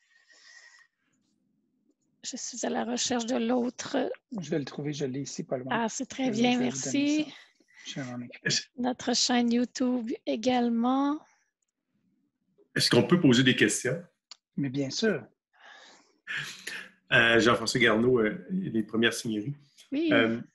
Je suis à la recherche de l'autre. Je vais le trouver, je l'ai ici, pas loin. Ah, c'est très bien, merci. Je vais m'en occuper. Notre chaîne YouTube également. Est-ce qu'on peut poser des questions? Mais bien sûr. Jean-François Garneau, les premières signeries. Oui.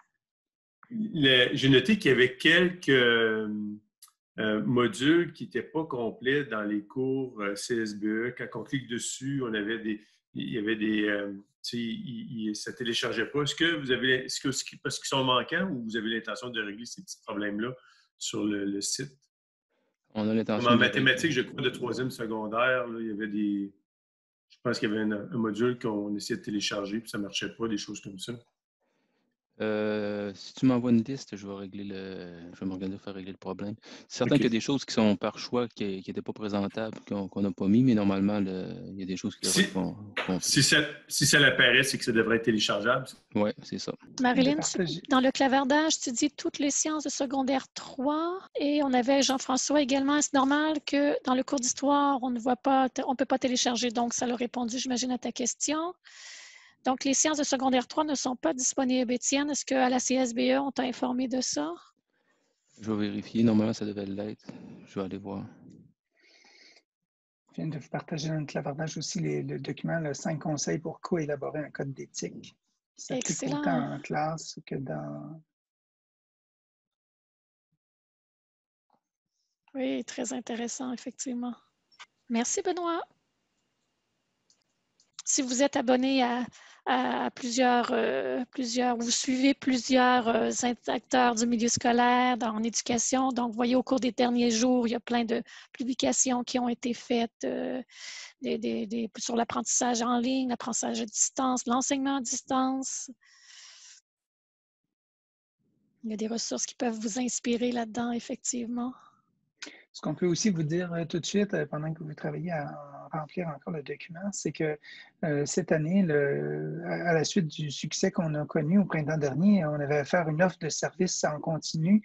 J'ai noté qu'il y avait quelques modules qui n'étaient pas complets dans les cours CSBE. Quand on clique dessus, il y avait des ça ne téléchargeait pas. Est-ce que parce qu'ils sont manquants ou vous avez l'intention de régler ces petits problèmes-là sur le site? On a l'intention. En mathématiques, je crois, de troisième secondaire, là, il y avait je pense qu'il y avait un module qu'on essayait de télécharger puis ça ne marchait pas, des choses comme ça. Si tu m'envoies une liste, je vais m'organiser pour faire régler le problème. C'est certain qu'il y a des choses qui sont par choix qui n'étaient pas présentables, qu'on n'a pas mis, mais normalement, il y a des choses qui devraient être si ça l'apparaît, c'est que ça devrait être téléchargeable. Oui, c'est ça. Marilyn, dans le clavardage, tu dis toutes les sciences de secondaire 3 et on avait Jean-François également. Est-ce normal que dans le cours d'histoire, on ne peut pas télécharger? Donc, ça l'a répondu, j'imagine, à ta question. Donc, les sciences de secondaire 3 ne sont pas disponibles. Étienne, est-ce qu'à la CSBE, on t'a informé de ça? Je vais vérifier. Normalement, ça devait l'être. Je vais aller voir. Je viens de vous partager dans le clavardage aussi le document, le 5 conseils pour co-élaborer un code d'éthique. Ça s'applique autant en classe que dans... Oui, très intéressant, effectivement. Merci, Benoît. Si vous êtes abonné à plusieurs, vous suivez plusieurs acteurs du milieu scolaire en éducation. Donc, vous voyez, au cours des derniers jours, il y a plein de publications qui ont été faites sur l'apprentissage en ligne, l'apprentissage à distance, l'enseignement à distance. Il y a des ressources qui peuvent vous inspirer là-dedans, effectivement. Ce qu'on peut aussi vous dire tout de suite, pendant que vous travaillez à remplir encore le document, c'est que cette année, à la suite du succès qu'on a connu au printemps dernier, on avait offert une offre de service en continu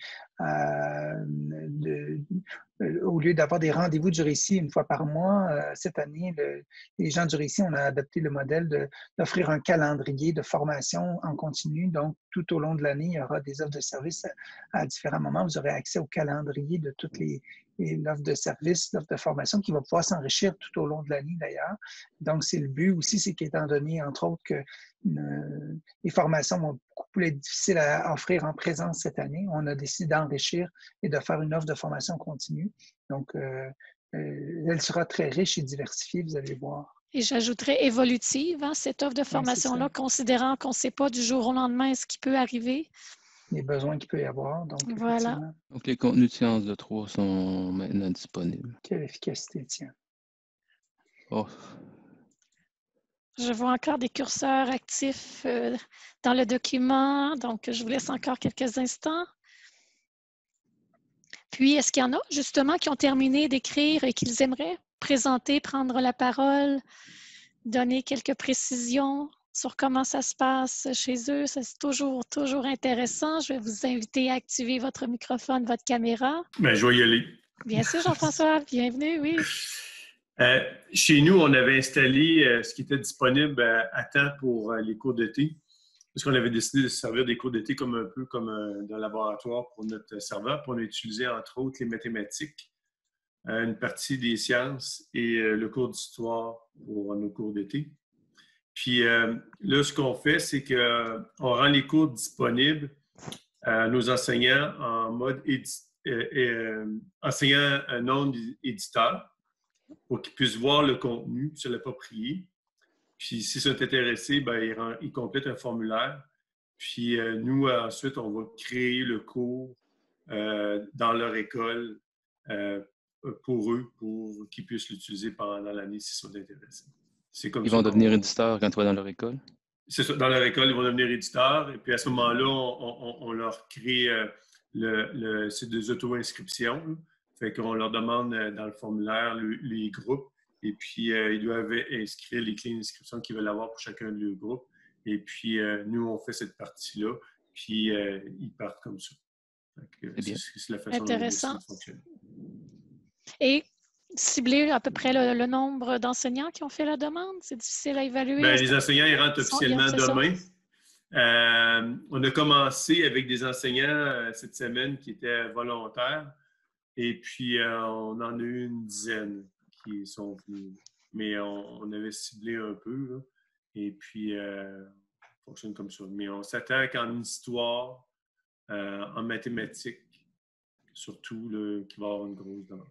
au lieu d'avoir des rendez-vous du récit une fois par mois. Cette année, les gens du récit, on a adopté le modèle d'offrir un calendrier de formation en continu. Donc, tout au long de l'année, il y aura des offres de service à différents moments. Vous aurez accès au calendrier de toutes l'offre de service, l'offre de formation qui va pouvoir s'enrichir tout au long de l'année d'ailleurs. Donc, c'est le but aussi, c'est qu'étant donné, entre autres, que les formations vont beaucoup plus être difficiles à offrir en présence cette année, on a décidé d'enrichir et de faire une offre de formation continue. Donc, elle sera très riche et diversifiée, vous allez voir. Et j'ajouterais évolutive, hein, cette offre de formation-là, considérant qu'on ne sait pas du jour au lendemain ce qui peut arriver. Les besoins qu'il peut y avoir. Donc, voilà. Donc, les contenus de Sciences de 3 sont maintenant disponibles. Quelle efficacité, tiens. Oh. Je vois encore des curseurs actifs dans le document, donc je vous laisse encore quelques instants. Puis, est-ce qu'il y en a justement qui ont terminé d'écrire et qu'ils aimeraient présenter, prendre la parole, donner quelques précisions sur comment ça se passe chez eux? C'est toujours intéressant. Je vais vous inviter à activer votre microphone, votre caméra. Bien, je vais y aller. Bien sûr, Jean-François, bienvenue, oui. Chez nous, on avait installé ce qui était disponible à temps pour les cours d'été, parce qu'on avait décidé de se servir des cours d'été comme un peu comme d'un laboratoire pour notre serveur. Puis on a utilisé, entre autres, les mathématiques, une partie des sciences et le cours d'histoire pour nos cours d'été. Puis là, ce qu'on fait, c'est qu'on rend les cours disponibles à nos enseignants en mode enseignant non éditeur pour qu'ils puissent voir le contenu, se l'approprier. Puis s'ils sont intéressés, bien, ils complètent un formulaire. Puis nous, ensuite, on va créer le cours dans leur école pour eux, pour qu'ils puissent l'utiliser pendant l'année s'ils sont intéressés. C'est comme ils vont devenir éditeurs quand tu vas dans leur école? C'est ça. Dans leur école, ils vont devenir éditeurs. Et puis à ce moment-là, on leur crée c'est des auto-inscriptions. Fait qu'on leur demande dans le formulaire les groupes. Et puis, ils doivent inscrire les clés d'inscription qu'ils veulent avoir pour chacun de leurs groupes. Et puis, nous, on fait cette partie-là. Puis, ils partent comme ça. C'est la façon dont ça fonctionne. Et cibler à peu près le nombre d'enseignants qui ont fait la demande? C'est difficile à évaluer? Bien, les enseignants, ils rentrent officiellement demain. On a commencé avec des enseignants cette semaine qui étaient volontaires. Et puis, on en a eu une dizaine qui sont venus. Mais on avait ciblé un peu. Là. Et puis, on fonctionne comme ça. Mais on s'attend qu'en histoire, en mathématiques, surtout, là, qu'il va y avoir une grosse demande.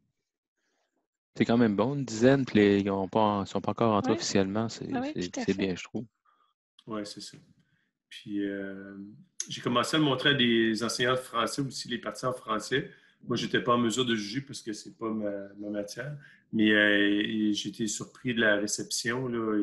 C'est quand même bon, une dizaine, puis ils ne sont pas encore rentrés officiellement. C'est bien, je trouve. Oui, c'est ça. Puis, j'ai commencé à le montrer à des enseignants de français aussi, les parties en français. Moi, je n'étais pas en mesure de juger parce que ce n'est pas ma matière. Mais j'ai été surpris de la réception. Là.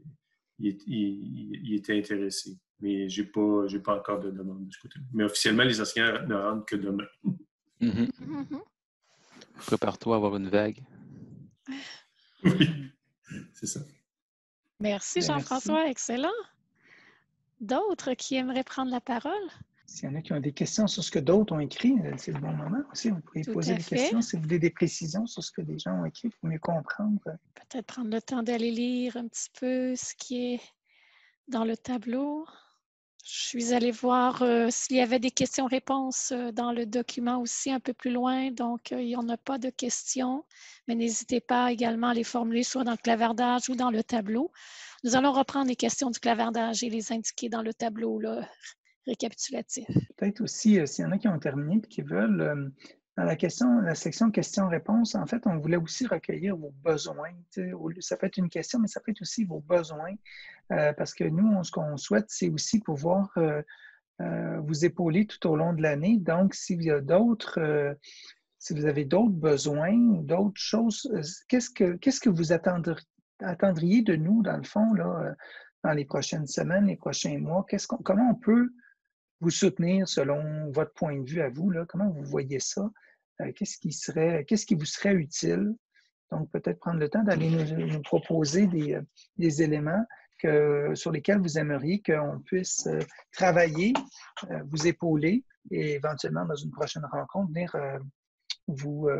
Il était intéressé. Mais je n'ai pas encore de demande de ce côté. Mais officiellement, les enseignants ne rentrent que demain. Mm-hmm. Prépare-toi à avoir une vague. Oui, c'est ça. Merci Jean-François, excellent. D'autres qui aimeraient prendre la parole? S'il y en a qui ont des questions sur ce que d'autres ont écrit, c'est le bon moment aussi. Vous pouvez poser des questions si vous voulez des précisions sur ce que des gens ont écrit pour mieux comprendre. Peut-être prendre le temps d'aller lire un petit peu ce qui est dans le tableau. Je suis allée voir s'il y avait des questions-réponses dans le document aussi un peu plus loin. Donc, il n'y en a pas de questions, mais n'hésitez pas également à les formuler soit dans le clavardage ou dans le tableau. Nous allons reprendre les questions du clavardage et les indiquer dans le tableau là, récapitulatif. Peut-être aussi, s'il y en a qui ont terminé et qui veulent, dans la section questions-réponses, en fait, on voulait aussi recueillir vos besoins. Ça peut être une question, mais ça peut être aussi vos besoins. Parce que nous, ce qu'on souhaite, c'est aussi pouvoir vous épauler tout au long de l'année. Donc, s'il y a si vous avez d'autres besoins ou d'autres choses, qu'est-ce que vous attendriez de nous, dans le fond, là, dans les prochaines semaines, les prochains mois? Comment on peut vous soutenir selon votre point de vue à vous? Là? Comment vous voyez ça? qu'est-ce qui vous serait utile. Donc, peut-être prendre le temps d'aller nous proposer des éléments sur lesquels vous aimeriez qu'on puisse travailler, vous épauler et éventuellement, dans une prochaine rencontre, venir vous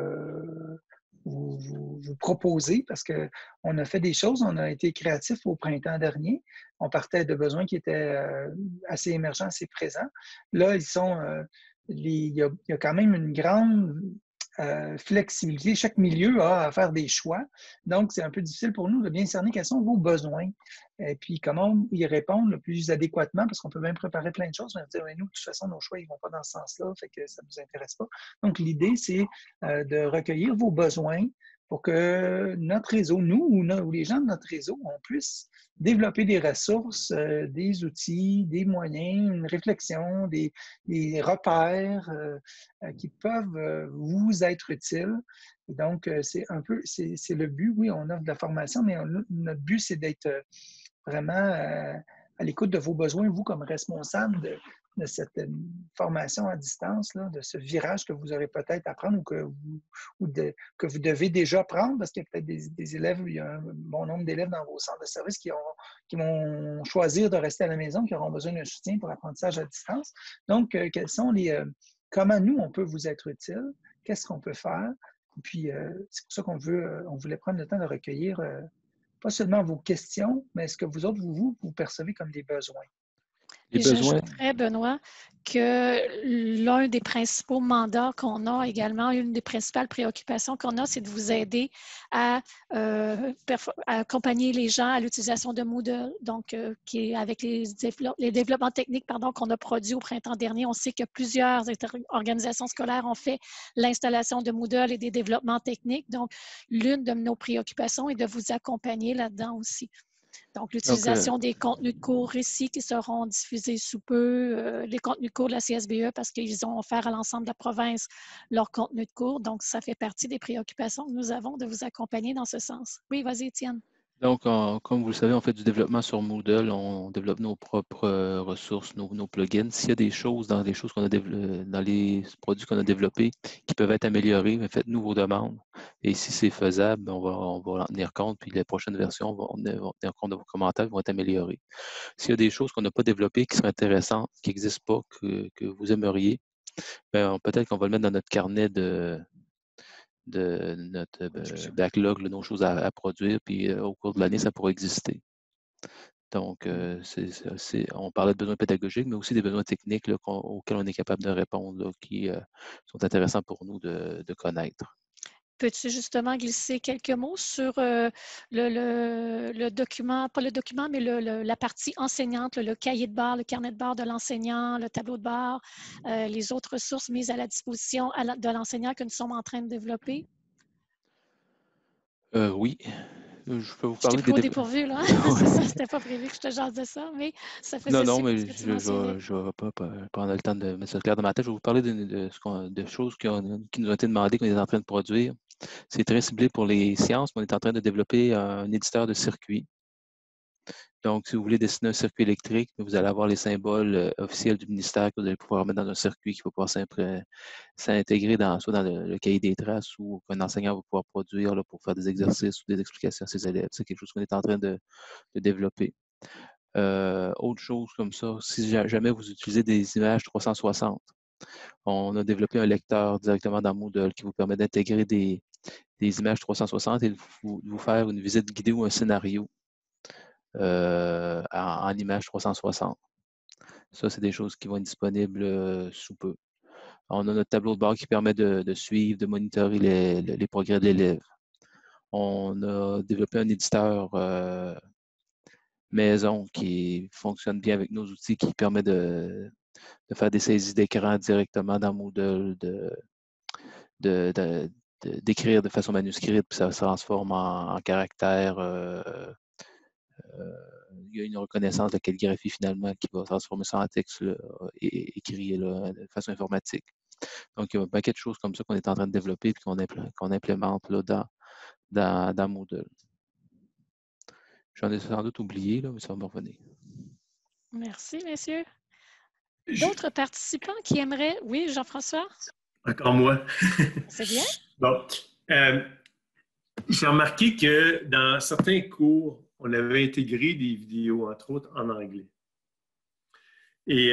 proposer, parce qu'on a fait des choses, on a été créatifs au printemps dernier. On partait de besoins qui étaient assez émergents, assez présents. Là, il y a quand même une grande flexibilité. Chaque milieu a à faire des choix. Donc, c'est un peu difficile pour nous de bien cerner quels sont vos besoins et puis comment y répondre le plus adéquatement, parce qu'on peut même préparer plein de choses, mais dire, nous, de toute façon, nos choix, ils ne vont pas dans ce sens-là, fait que ça ne nous intéresse pas. Donc, l'idée, c'est de recueillir vos besoins pour que notre réseau, nous ou les gens de notre réseau, on puisse développer des ressources, des outils, des moyens, une réflexion, des repères qui peuvent vous être utiles. Et donc, c'est le but. Oui, on offre de la formation, mais notre but, c'est d'être vraiment à l'écoute de vos besoins, vous, comme responsable de cette formation à distance, là, de ce virage que vous aurez peut-être à prendre que vous devez déjà prendre, parce qu'il y a peut-être des élèves, il y a un bon nombre d'élèves dans vos centres de services qui vont choisir de rester à la maison, qui auront besoin d'un soutien pour l'apprentissage à distance. Donc, comment nous, on peut vous être utile? Qu'est-ce qu'on peut faire? Et puis, c'est pour ça qu'on voulait prendre le temps de recueillir pas seulement vos questions, mais ce que vous autres, vous percevez comme des besoins. Et j'ajouterais, Benoît, que l'un des principaux mandats qu'on a également, une des principales préoccupations qu'on a, c'est de vous aider à accompagner les gens à l'utilisation de Moodle. Donc, qui est avec les développements techniques qu'on a produits au printemps dernier, on sait que plusieurs organisations scolaires ont fait l'installation de Moodle et des développements techniques. Donc, l'une de nos préoccupations est de vous accompagner là-dedans aussi. Donc, l'utilisation des contenus de cours ici qui seront diffusés sous peu, les contenus de cours de la CSBE parce qu'ils ont offert à l'ensemble de la province leurs contenus de cours. Donc, ça fait partie des préoccupations que nous avons de vous accompagner dans ce sens. Oui, vas-y, Étienne. Donc, comme vous le savez, on fait du développement sur Moodle. On développe nos propres ressources, nos plugins. S'il y a des choses dans les produits qu'on a développés qui peuvent être améliorés, faites-nous vos demandes. Et si c'est faisable, on va en tenir compte. Puis les prochaines versions vont tenir compte de vos commentaires, vont être améliorés. S'il y a des choses qu'on n'a pas développées qui seraient intéressantes, qui n'existent pas, que vous aimeriez, peut-être qu'on va le mettre dans notre carnet de notre backlog, nos choses à produire, puis au cours de l'année, ça pourrait exister. Donc, on parlait de besoins pédagogiques, mais aussi des besoins techniques auxquels on est capable de répondre, qui sont intéressants pour nous de connaître. Peux-tu justement glisser quelques mots sur le document, pas le document, mais la partie enseignante, le cahier de bord, le carnet de bord de l'enseignant, le tableau de bord, les autres ressources mises à la disposition de l'enseignant que nous sommes en train de développer? Oui. Je peux vous parler des... Je t'ai pris au dépourvu, là. C'est ça, c'était pas prévu que je te jase de ça, mais ça faisait Non, mais ce que tu mentionnais. je ne vais pas prendre le temps de mettre ça clair dans ma tête. Je vais vous parler de choses qui nous ont été demandées, qu'on est en train de produire. C'est très ciblé pour les sciences, mais on est en train de développer un éditeur de circuits. Donc, si vous voulez dessiner un circuit électrique, vous allez avoir les symboles officiels du ministère que vous allez pouvoir mettre dans un circuit qui va pouvoir s'intégrer soit dans le cahier des traces ou qu'un enseignant va pouvoir produire là, pour faire des exercices ou des explications à ses élèves. C'est quelque chose qu'on est en train de développer. Autre chose comme ça, si jamais vous utilisez des images 360, on a développé un lecteur directement dans Moodle qui vous permet d'intégrer des images 360 et de vous faire une visite guidée ou un scénario en images 360. Ça, c'est des choses qui vont être disponibles sous peu. On a notre tableau de bord qui permet de suivre, de monitorer les progrès de l'élève. On a développé un éditeur maison qui fonctionne bien avec nos outils, qui permet de faire des saisies d'écran directement dans Moodle, d'écrire de façon manuscrite, puis ça se transforme en caractère. Il y a une reconnaissance de la calligraphie finalement qui va transformer ça en texte et écrit de façon informatique. Donc, il y a un paquet de choses comme ça qu'on est en train de développer et qu'on implémente là, dans Moodle. J'en ai sans doute oublié, là, mais ça va me revenir. Merci, messieurs. D'autres participants qui aimeraient... Oui, Jean-François? Encore moi. C'est bien. Bon. J'ai remarqué que dans certains cours, on avait intégré des vidéos, entre autres en anglais. Et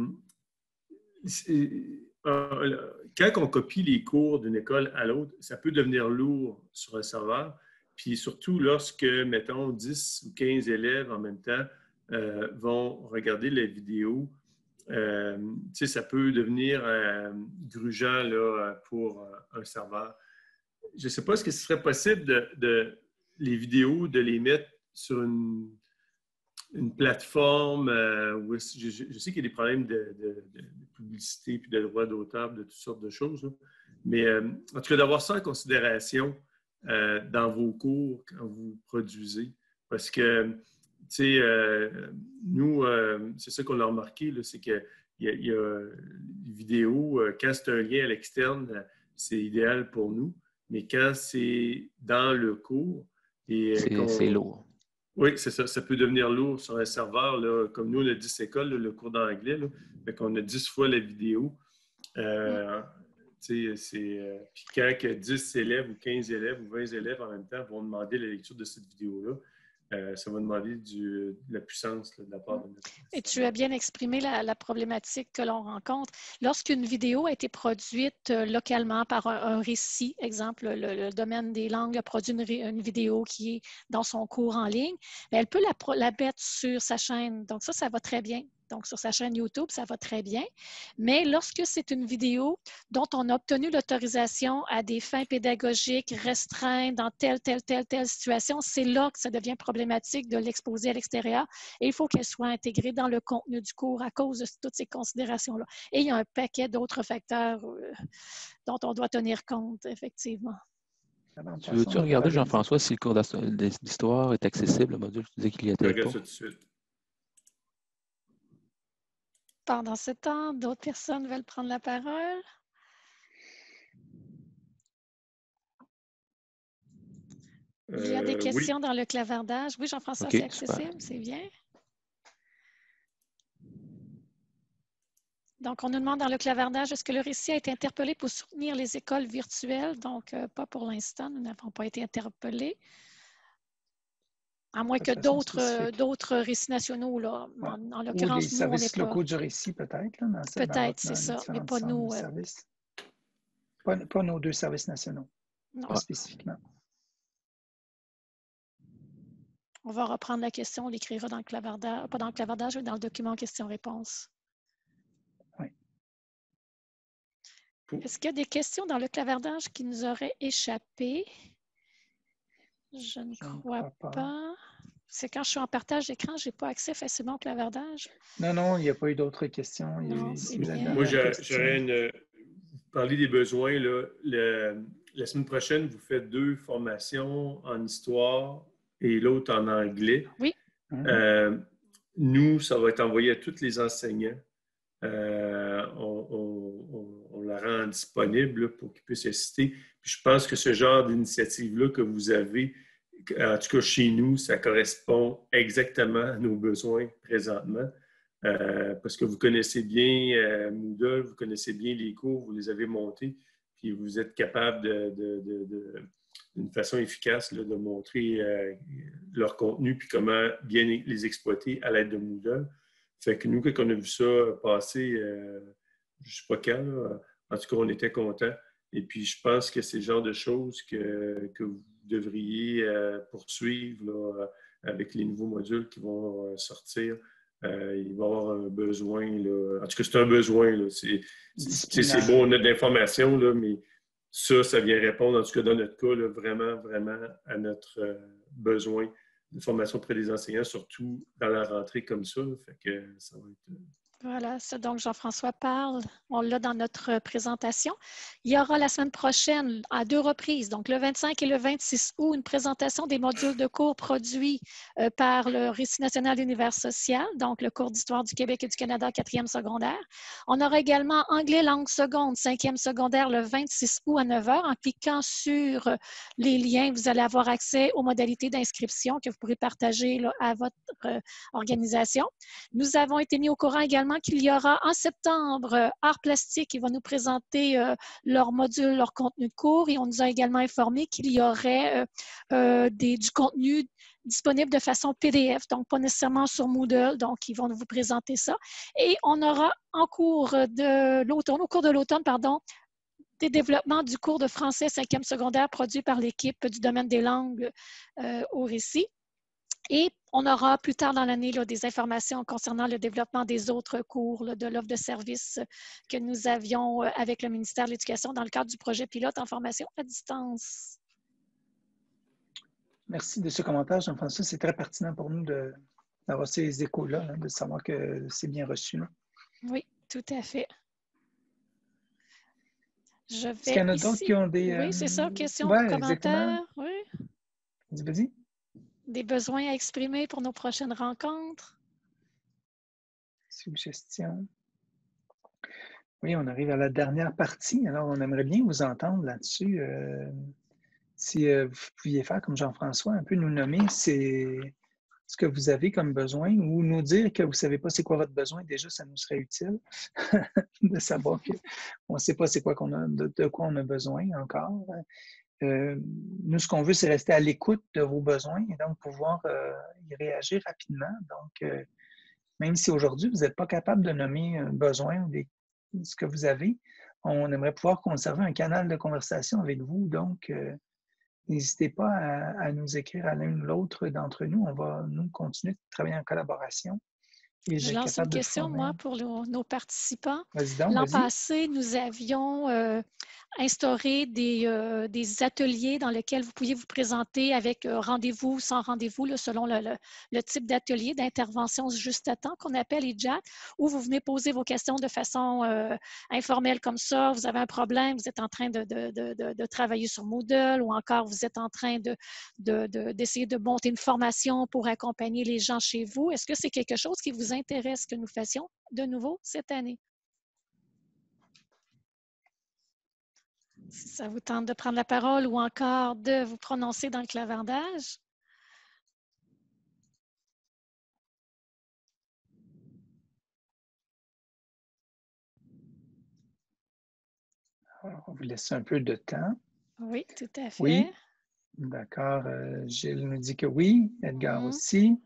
quand on copie les cours d'une école à l'autre, ça peut devenir lourd sur un serveur. Puis surtout lorsque, mettons, 10 ou 15 élèves en même temps vont regarder la vidéo, ça peut devenir grugeant là, pour un serveur. Je ne sais pas, est-ce que ce serait possible les vidéos, de les mettre sur une plateforme où je sais qu'il y a des problèmes de publicité puis de droits d'auteur, de toutes sortes de choses. Là. Mais en tout cas, d'avoir ça en considération dans vos cours quand vous produisez. Parce que, tu sais, nous, c'est ça qu'on a remarqué, c'est qu'il y a des vidéos, quand c'est un lien à l'externe, c'est idéal pour nous. Mais quand c'est dans le cours... C'est lourd. Oui, c'est ça. Ça peut devenir lourd sur un serveur. Là, comme nous, on a 10 écoles, là, le cours d'anglais. Fait qu'on a 10 fois la vidéo. Puis quand 10 élèves ou 15 élèves ou 20 élèves en même temps vont demander la lecture de cette vidéo-là, ça va demander de la puissance là, de la part de notre... Et tu as bien exprimé la problématique que l'on rencontre. Lorsqu'une vidéo a été produite localement par un récit, exemple, le domaine des langues a produit une vidéo qui est dans son cours en ligne, elle peut la mettre sur sa chaîne. Donc ça va très bien. Donc, sur sa chaîne YouTube, ça va très bien. Mais lorsque c'est une vidéo dont on a obtenu l'autorisation à des fins pédagogiques restreintes dans telle situation, c'est là que ça devient problématique de l'exposer à l'extérieur. Et il faut qu'elle soit intégrée dans le contenu du cours à cause de toutes ces considérations-là. Et il y a un paquet d'autres facteurs dont on doit tenir compte, effectivement. Tu veux-tu regarder, Jean-François, si le cours d'histoire est accessible, le module? Tu disais qu'il y était pas. Ça tout de suite. Pendant ce temps, d'autres personnes veulent prendre la parole. Il y a des questions dans le clavardage. Oui, Jean-François, c'est accessible, c'est bien. Donc, on nous demande dans le clavardage, est-ce que le récit a été interpellé pour soutenir les écoles virtuelles? Donc, pas pour l'instant, nous n'avons pas été interpellés. À moins que d'autres récits nationaux, là, en l'occurrence, les services locaux du récit, peut-être. Peut-être, c'est ça, mais pas nous. Pas nos 2 services nationaux, non. Pas spécifiquement. On va reprendre la question, on l'écrira dans le clavardage, pas dans le clavardage, mais dans le document questions-réponses. Oui. Est-ce qu'il y a des questions dans le clavardage qui nous auraient échappé? Je ne crois pas. C'est quand je suis en partage d'écran, je n'ai pas accès facilement au clavardage. Non, il n'y a pas eu d'autres questions. Moi, j'aurais parler des besoins. Là, la semaine prochaine, vous faites 2 formations en histoire et l'autre en anglais. Oui. Nous, ça va être envoyé à tous les enseignants. On la rend disponible là, pour qu'ils puissent assister. Puis je pense que ce genre d'initiative-là que vous avez, en tout cas chez nous, ça correspond exactement à nos besoins présentement. Parce que vous connaissez bien Moodle, vous connaissez bien les cours, vous les avez montés, puis vous êtes capable d'une façon efficace là, de montrer leur contenu puis comment bien les exploiter à l'aide de Moodle. Fait que nous, quand on a vu ça passer, je ne sais pas quand, là, en tout cas, on était contents. Et puis, je pense que c'est le genre de choses que vous devriez poursuivre là, avec les nouveaux modules qui vont sortir. Il va y avoir un besoin. Là. En tout cas, c'est un besoin. C'est beau, on a de l'information, mais ça vient répondre, en tout cas dans notre cas, là, vraiment, vraiment à notre besoin de formation auprès des enseignants, surtout dans la rentrée comme ça. Fait que ça va être... Voilà, ce dont Jean-François parle, on l'a dans notre présentation. Il y aura la semaine prochaine, à 2 reprises, donc le 25 et le 26 août, une présentation des modules de cours produits par le Récit national d'univers social, donc le cours d'histoire du Québec et du Canada, 4e secondaire. On aura également anglais langue seconde, 5e secondaire, le 26 août à 9 h. En cliquant sur les liens, vous allez avoir accès aux modalités d'inscription que vous pourrez partager là, à votre organisation. Nous avons été mis au courant également également qu'il y aura en septembre Art Plastique qui va nous présenter leur module, leur contenu de cours. Et on nous a également informé qu'il y aurait du contenu disponible de façon PDF, donc pas nécessairement sur Moodle. Donc, ils vont vous présenter ça. Et on aura au cours de l'automne, des développements du cours de français 5e secondaire produit par l'équipe du domaine des langues au récit. Et on aura plus tard dans l'année des informations concernant le développement des autres cours de l'offre de services que nous avions avec le ministère de l'Éducation dans le cadre du projet pilote en formation à distance. Merci de ce commentaire, Jean-François. C'est très pertinent pour nous d'avoir ces échos-là, de savoir que c'est bien reçu. Là. Oui, tout à fait. Je vais Est-ce qu'il y en a d'autres qui ont des... Oui, c'est ça, questions, ouais, commentaires. Oui. Vas-y. Des besoins à exprimer pour nos prochaines rencontres? Suggestions. Oui, on arrive à la dernière partie. Alors, on aimerait bien vous entendre là-dessus. Si vous pouviez faire comme Jean-François, un peu nous nommer ce que vous avez comme besoin ou nous dire que vous ne savez pas c'est quoi votre besoin. Déjà, ça nous serait utile de savoir qu'on ne sait pas c'est quoi de quoi on a besoin encore. Nous, ce qu'on veut, c'est rester à l'écoute de vos besoins et donc pouvoir y réagir rapidement. Donc, même si aujourd'hui, vous n'êtes pas capable de nommer un besoin ou ce que vous avez, on aimerait pouvoir conserver un canal de conversation avec vous. Donc, n'hésitez pas à nous écrire à l'un ou l'autre d'entre nous. On va, nous, continuer de travailler en collaboration. Et je lance une question, moi, pour nos participants. L'an passé, nous avions instauré des ateliers dans lesquels vous pouviez vous présenter avec rendez-vous ou sans rendez-vous, selon le type d'atelier d'intervention juste à temps qu'on appelle IJAT, où vous venez poser vos questions de façon informelle comme ça. Vous avez un problème, vous êtes en train de travailler sur Moodle ou encore vous êtes en train d'essayer de monter une formation pour accompagner les gens chez vous. Est-ce que c'est quelque chose qui vous intéresse que nous fassions de nouveau cette année? Si ça vous tente de prendre la parole ou encore de vous prononcer dans le clavardage. Alors, on vous laisse un peu de temps. Oui, tout à fait. Oui, d'accord. Gilles nous dit que oui. Edgar aussi.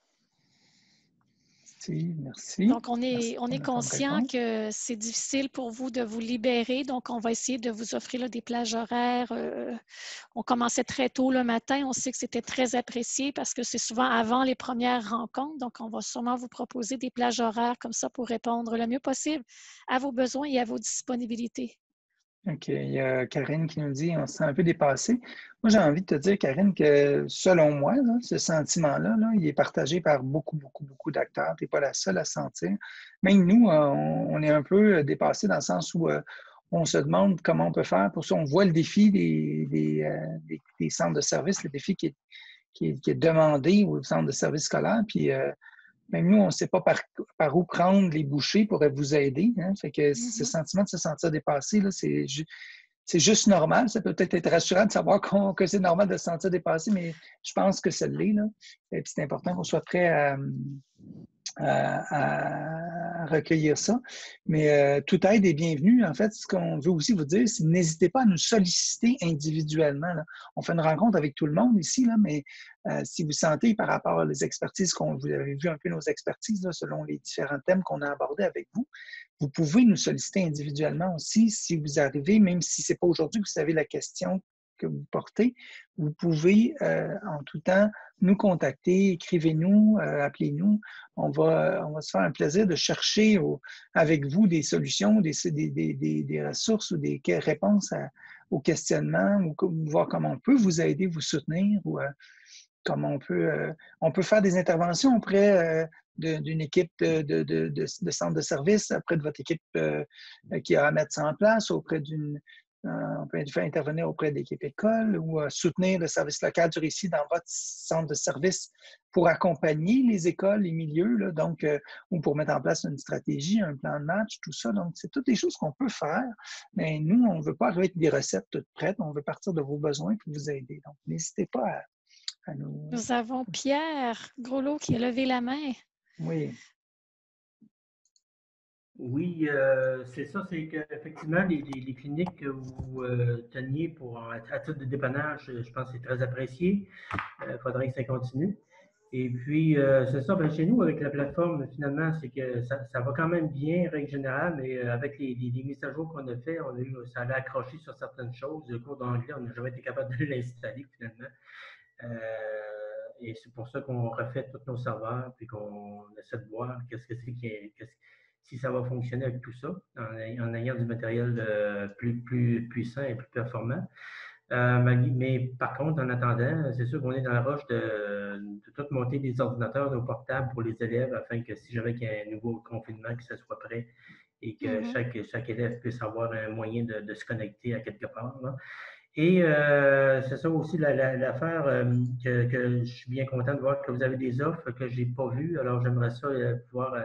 Merci. Donc, on est conscient que c'est difficile pour vous de vous libérer. Donc, on va essayer de vous offrir des plages horaires. On commençait très tôt le matin. On sait que c'était très apprécié parce que c'est souvent avant les premières rencontres. Donc, on va sûrement vous proposer des plages horaires comme ça pour répondre le mieux possible à vos besoins et à vos disponibilités. OK. Il y a Karine qui nous dit on se sent un peu dépassé. Moi, j'ai envie de te dire, Karine, que selon moi, là, ce sentiment-là, il est partagé par beaucoup d'acteurs. Tu n'es pas la seule à sentir. Même nous, on est un peu dépassé dans le sens où on se demande comment on peut faire. Pour ça, on voit le défi des centres de services, le défi qui est demandé au centre de services scolaires. Puis, même nous, on ne sait pas par où prendre les bouchées pour vous aider. Hein? Fait que ce sentiment de se sentir dépassé, c'est juste normal. Ça peut peut-être être rassurant de savoir que c'est normal de se sentir dépassé, mais je pense que ça l'est. Et puis c'est important qu'on soit prêt à recueillir ça. Mais toute aide est bienvenue. En fait, ce qu'on veut aussi vous dire, c'est n'hésitez pas à nous solliciter individuellement. Là. On fait une rencontre avec tout le monde ici, là, mais si vous sentez par rapport aux expertises, vous avez vu un peu nos expertises là, selon les différents thèmes qu'on a abordés avec vous, vous pouvez nous solliciter individuellement aussi si vous arrivez, même si ce n'est pas aujourd'hui que vous savez la question que vous portez, vous pouvez en tout temps nous contacter, écrivez-nous, appelez-nous. On va se faire un plaisir de chercher avec vous des solutions, des ressources ou des réponses aux questionnements ou voir comment on peut vous aider, vous soutenir ou comment on peut faire des interventions auprès d'une équipe de centre de service, auprès de votre équipe qui a à mettre ça en place, on peut faire intervenir auprès de l'équipe école ou soutenir le service local du récit dans votre centre de service pour accompagner les écoles, les milieux, là, donc, ou pour mettre en place une stratégie, un plan de match, tout ça. Donc, c'est toutes des choses qu'on peut faire, mais nous, on ne veut pas arriver avec des recettes toutes prêtes, on veut partir de vos besoins pour vous aider. Donc, n'hésitez pas à nous... Nous avons Pierre Groslot qui a levé la main. Oui. Oui, c'est ça, c'est qu'effectivement, les cliniques que vous teniez à titre de dépannage, je pense que c'est très apprécié. Il faudrait que ça continue. Et puis, c'est ça, ben, chez nous, avec la plateforme, finalement, c'est que ça va quand même bien, règle générale, mais avec les mises à jour qu'on a fait, ça allait accrocher sur certaines choses. Le cours d'anglais, on n'a jamais été capable de l'installer, finalement. Et c'est pour ça qu'on refait tous nos serveurs, puis qu'on essaie de voir qu'est-ce que c'est si ça va fonctionner avec tout ça, en ayant du matériel plus puissant et plus performant. Mais par contre, en attendant, c'est sûr qu'on est dans la roche de tout monter des ordinateurs, nos portables pour les élèves, afin que si jamais il y a un nouveau confinement, que ça soit prêt et que chaque élève puisse avoir un moyen de se connecter à quelque part, là. Et c'est ça aussi l'affaire que je suis bien content de voir que vous avez des offres que je n'ai pas vues. Alors, j'aimerais ça pouvoir.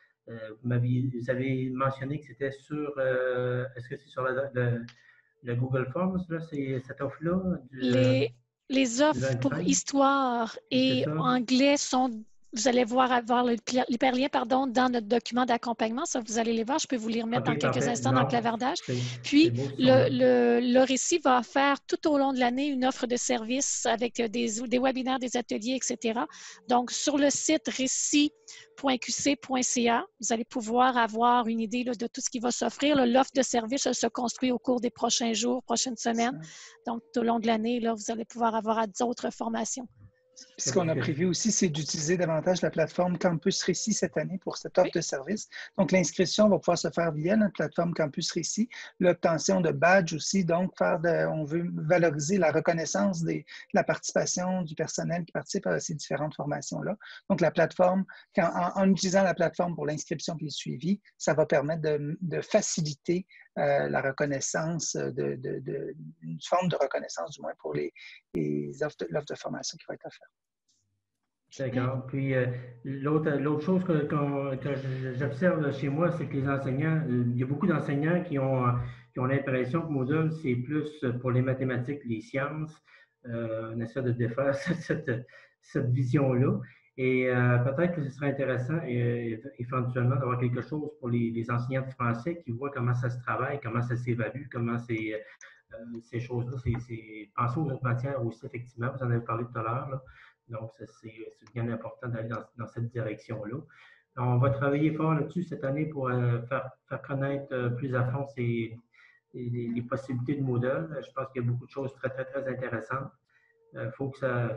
Vous avez mentionné que c'était sur. Est-ce que c'est sur le Google Forms, là, c'est cette offre-là? Les offres pour histoire et anglais sont. Vous allez avoir l'hyperlien dans notre document d'accompagnement. Ça, vous allez les voir. Je peux vous les remettre dans quelques instants dans le clavardage. Puis, le récit va faire tout au long de l'année une offre de service avec des webinaires, des ateliers, etc. Donc, sur le site récit.qc.ca, vous allez pouvoir avoir une idée là, de tout ce qui va s'offrir. L'offre de service elle se construit au cours des prochains jours, prochaines semaines. Donc, tout au long de l'année, vous allez pouvoir avoir d'autres formations. Ce qu'on a prévu aussi, c'est d'utiliser davantage la plateforme Campus Récit cette année pour cette offre de service. Donc, l'inscription va pouvoir se faire via notre plateforme Campus Récit. L'obtention de badges aussi, donc on veut valoriser la reconnaissance de la participation du personnel qui participe à ces différentes formations-là. Donc, la plateforme, en utilisant la plateforme pour l'inscription et le suivi, ça va permettre de faciliter la reconnaissance, une forme de reconnaissance du moins pour l'offre de formation qui va être offerte. D'accord. Puis l'autre chose que j'observe chez moi, c'est que les enseignants, il y a beaucoup d'enseignants qui ont l'impression que Moodle, c'est plus pour les mathématiques, les sciences. On essaie de défaire cette vision-là. Et peut-être que ce serait intéressant éventuellement d'avoir quelque chose pour les enseignants de français qui voient comment ça se travaille, comment ça s'évalue, comment ces choses-là, pensez aux autres matières aussi, effectivement, vous en avez parlé tout à l'heure, là. Donc, c'est bien important d'aller dans cette direction-là. On va travailler fort là-dessus cette année pour faire connaître plus à fond les possibilités de Moodle. Je pense qu'il y a beaucoup de choses très, très, très intéressantes. Faut que ça,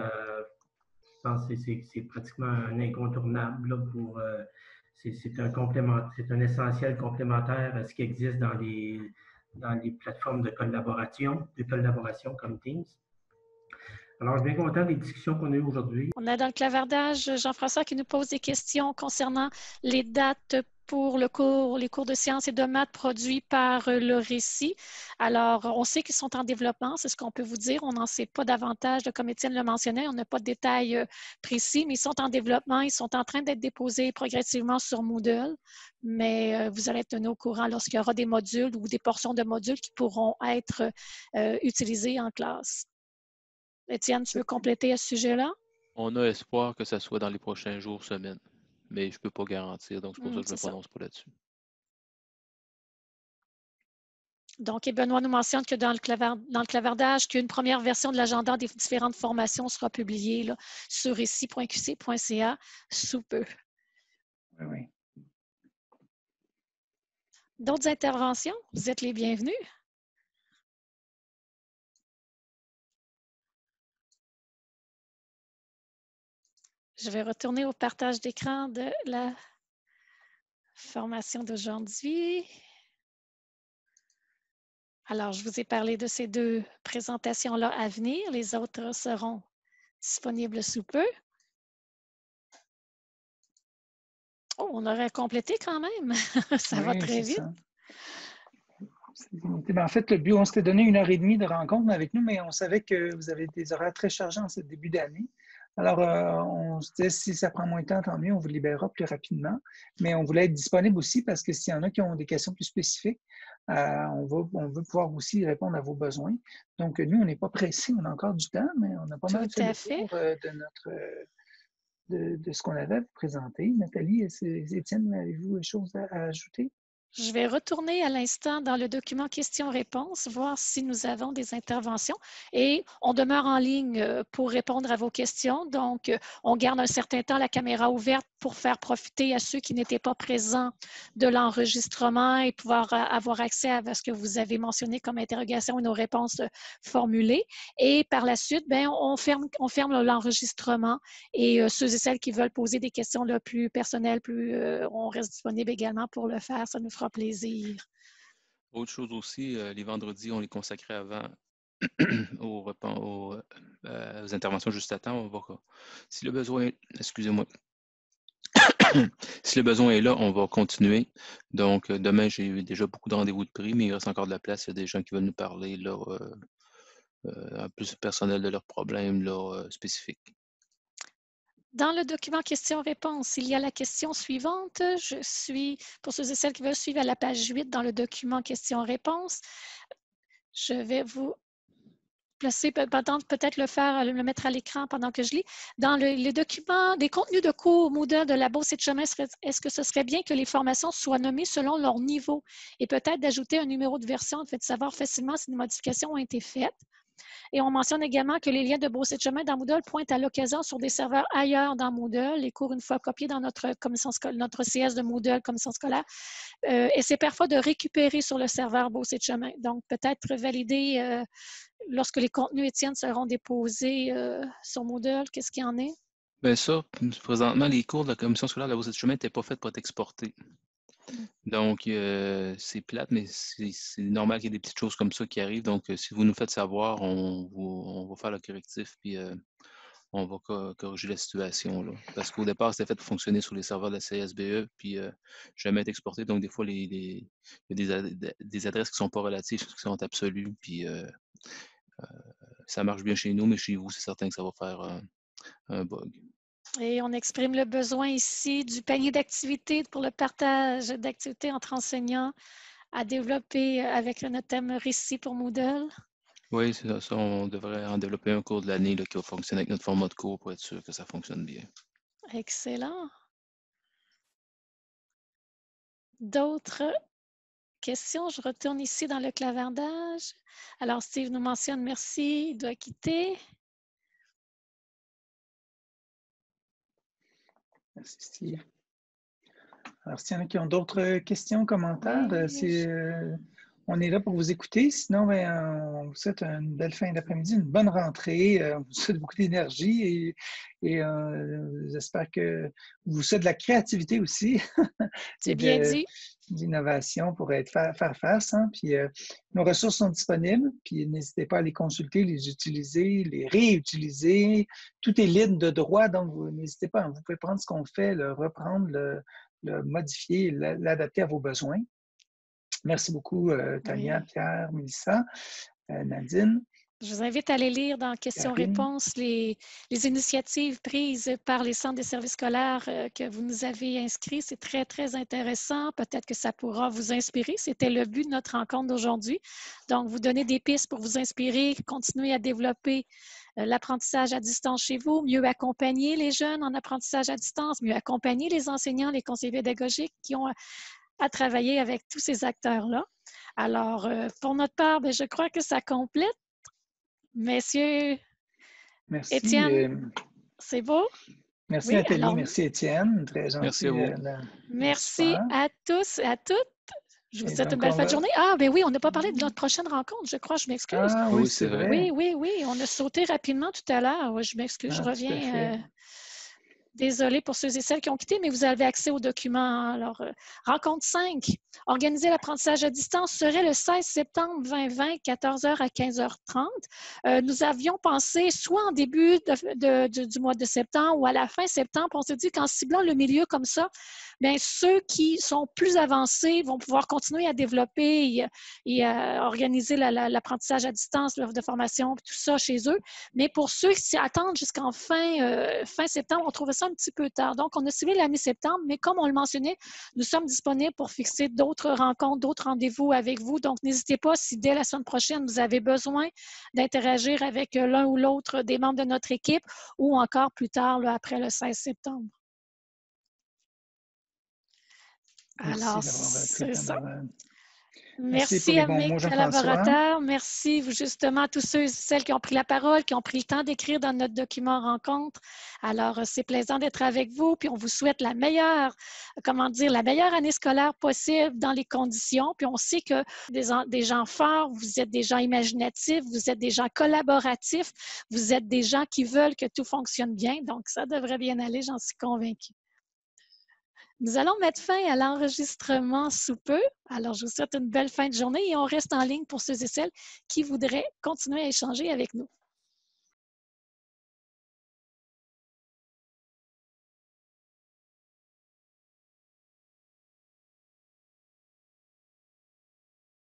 je pense que c'est pratiquement un incontournable là, c'est un complément, c'est un essentiel complémentaire à ce qui existe dans les plateformes de collaboration comme Teams. Alors, je suis bien content des discussions qu'on a eues aujourd'hui. On a dans le clavardage Jean-François qui nous pose des questions concernant les dates pour les cours de sciences et de maths produits par le récit. Alors, on sait qu'ils sont en développement, c'est ce qu'on peut vous dire. On n'en sait pas davantage, comme Étienne le mentionnait, on n'a pas de détails précis, mais ils sont en développement, ils sont en train d'être déposés progressivement sur Moodle, mais vous allez être tenus au courant lorsqu'il y aura des modules ou des portions de modules qui pourront être utilisés en classe. Étienne, tu veux compléter à ce sujet-là? On a espoir que ça soit dans les prochains jours, semaines, mais je ne peux pas garantir, donc c'est pour ça que je ne me prononce pas là-dessus. Donc, et Benoît nous mentionne que dans le clavardage, qu'une première version de l'agenda des différentes formations sera publiée là, sur récit.qc.ca sous peu. Oui. D'autres interventions? Vous êtes les bienvenus. Je vais retourner au partage d'écran de la formation d'aujourd'hui. Alors, je vous ai parlé de ces deux présentations-là à venir. Les autres seront disponibles sous peu. Oh, on aurait complété quand même. Ça va très vite. En fait, le but, on s'était donné 1h30 de rencontre avec nous, mais on savait que vous avez des horaires très chargés en ce début d'année. Alors, on se disait, si ça prend moins de temps, tant mieux, on vous libérera plus rapidement. Mais on voulait être disponible aussi parce que s'il y en a qui ont des questions plus spécifiques, on veut pouvoir aussi répondre à vos besoins. Donc, nous, on n'est pas pressés, on a encore du temps, mais on n'a pas mal fait le tour de ce qu'on avait à vous présenter. Nathalie, Étienne, avez-vous des choses à ajouter? Je vais retourner à l'instant dans le document questions-réponses, voir si nous avons des interventions. Et on demeure en ligne pour répondre à vos questions. Donc, on garde un certain temps la caméra ouverte pour faire profiter à ceux qui n'étaient pas présents de l'enregistrement et pouvoir avoir accès à ce que vous avez mentionné comme interrogation et nos réponses formulées. Et par la suite, bien, on ferme l'enregistrement et ceux et celles qui veulent poser des questions là, plus personnelles, on reste disponible également pour le faire. Ça nous fera plaisir. Autre chose aussi, les vendredis, on les consacrait avant aux interventions juste à temps. On va, si le besoin, excusez-moi, si le besoin est là, on va continuer. Donc, demain, j'ai eu déjà beaucoup de rendez-vous de prix, mais il reste encore de la place. Il y a des gens qui veulent nous parler plus personnel de leurs problèmes spécifiques. Dans le document questions-réponses, il y a la question suivante. Je suis, pour ceux et celles qui veulent suivre à la page 8 dans le document questions-réponses, je vais vous placer, peut-être le mettre à l'écran pendant que je lis. Dans les documents, des contenus de cours Moodle de la Beauce et de Chemin, est-ce que ce serait bien que les formations soient nommées selon leur niveau et peut-être d'ajouter un numéro de version afin de savoir facilement si des modifications ont été faites? Et on mentionne également que les liens de Beauce et de Chemin dans Moodle pointent à l'occasion sur des serveurs ailleurs dans Moodle. Les cours, une fois copiés dans notre CS de Moodle, commission scolaire, essaient parfois de récupérer sur le serveur Beauce et de Chemin. Donc, peut-être valider lorsque les contenus, Étienne, seront déposés sur Moodle. Qu'est-ce qu'il y en est? Bien ça, présentement, les cours de la commission scolaire de la Beauce et de Chemin n'étaient pas faits pour être exportés. Donc, c'est plate, mais c'est normal qu'il y ait des petites choses comme ça qui arrivent. Donc, si vous nous faites savoir, on va faire le correctif, puis on va corriger la situation, là. Parce qu'au départ, c'était fait pour fonctionner sur les serveurs de la CSBE, puis jamais être exporté. Donc, des fois, il y a des adresses qui ne sont pas relatives, qui sont absolues, puis ça marche bien chez nous, mais chez vous, c'est certain que ça va faire un bug. Et on exprime le besoin ici du panier d'activités pour le partage d'activités entre enseignants à développer avec notre thème récit pour Moodle. Oui, c'est ça. On devrait en développer un cours de l'année qui va fonctionner avec notre format de cours pour être sûr que ça fonctionne bien. Excellent. D'autres questions? Je retourne ici dans le clavardage. Alors, Steve nous mentionne merci, il doit quitter. Merci, Steve. Alors, s'il y en a qui ont d'autres questions, commentaires, on est là pour vous écouter. Sinon, on vous souhaite une belle fin d'après-midi, une bonne rentrée. On vous souhaite beaucoup d'énergie et j'espère que vous souhaite de la créativité aussi. C'est bien dit. D'innovation pour faire face. Hein. Puis, nos ressources sont disponibles, puis n'hésitez pas à les consulter, les utiliser, les réutiliser. Tout est libre de droit, donc n'hésitez pas. Vous pouvez prendre ce qu'on fait, le reprendre, le modifier, l'adapter à vos besoins. Merci beaucoup, Tania, Pierre, Mélissa, Nadine. Je vous invite à aller lire dans questions-réponses les initiatives prises par les centres des services scolaires que vous nous avez inscrits. C'est très, très intéressant. Peut-être que ça pourra vous inspirer. C'était le but de notre rencontre d'aujourd'hui. Donc, vous donner des pistes pour vous inspirer, continuer à développer l'apprentissage à distance chez vous, mieux accompagner les jeunes en apprentissage à distance, mieux accompagner les enseignants, les conseillers pédagogiques qui ont à travailler avec tous ces acteurs-là. Alors, pour notre part, je crois que ça complète. Messieurs, merci, Étienne, c'est beau? Merci Nathalie, merci Étienne, très gentil. Merci à vous. Merci à tous et à toutes. Je vous souhaite une belle fin de journée. Ah, ben oui, on n'a pas parlé de notre prochaine rencontre, je crois, je m'excuse. Ah oui, c'est vrai. Oui, on a sauté rapidement tout à l'heure. Oui, je m'excuse, je reviens. Désolée pour ceux et celles qui ont quitté, mais vous avez accès aux documents. Alors, rencontre 5, organiser l'apprentissage à distance serait le 16 septembre 2020, 14h à 15h30. Nous avions pensé soit en début du mois de septembre ou à la fin septembre. On s'est dit qu'en ciblant le milieu comme ça, bien, ceux qui sont plus avancés vont pouvoir continuer à développer et à organiser l'apprentissage à distance, l'offre de formation, tout ça chez eux. Mais pour ceux qui attendent jusqu'en fin septembre, on trouvait ça un petit peu tard. Donc, on a ciblé la mi-septembre, mais comme on le mentionnait, nous sommes disponibles pour fixer d'autres rencontres, d'autres rendez-vous avec vous. Donc, n'hésitez pas si dès la semaine prochaine, vous avez besoin d'interagir avec l'un ou l'autre des membres de notre équipe ou encore plus tard, là, après le 16 septembre. Alors, c'est ça. Merci à mes collaborateurs. Merci justement à tous ceux et celles qui ont pris la parole, qui ont pris le temps d'écrire dans notre document rencontre. Alors, c'est plaisant d'être avec vous. Puis, on vous souhaite la meilleure, la meilleure année scolaire possible dans les conditions. Puis, on sait que des gens forts, vous êtes des gens imaginatifs, vous êtes des gens collaboratifs, vous êtes des gens qui veulent que tout fonctionne bien. Donc, ça devrait bien aller, j'en suis convaincue. Nous allons mettre fin à l'enregistrement sous peu. Alors, je vous souhaite une belle fin de journée et on reste en ligne pour ceux et celles qui voudraient continuer à échanger avec nous.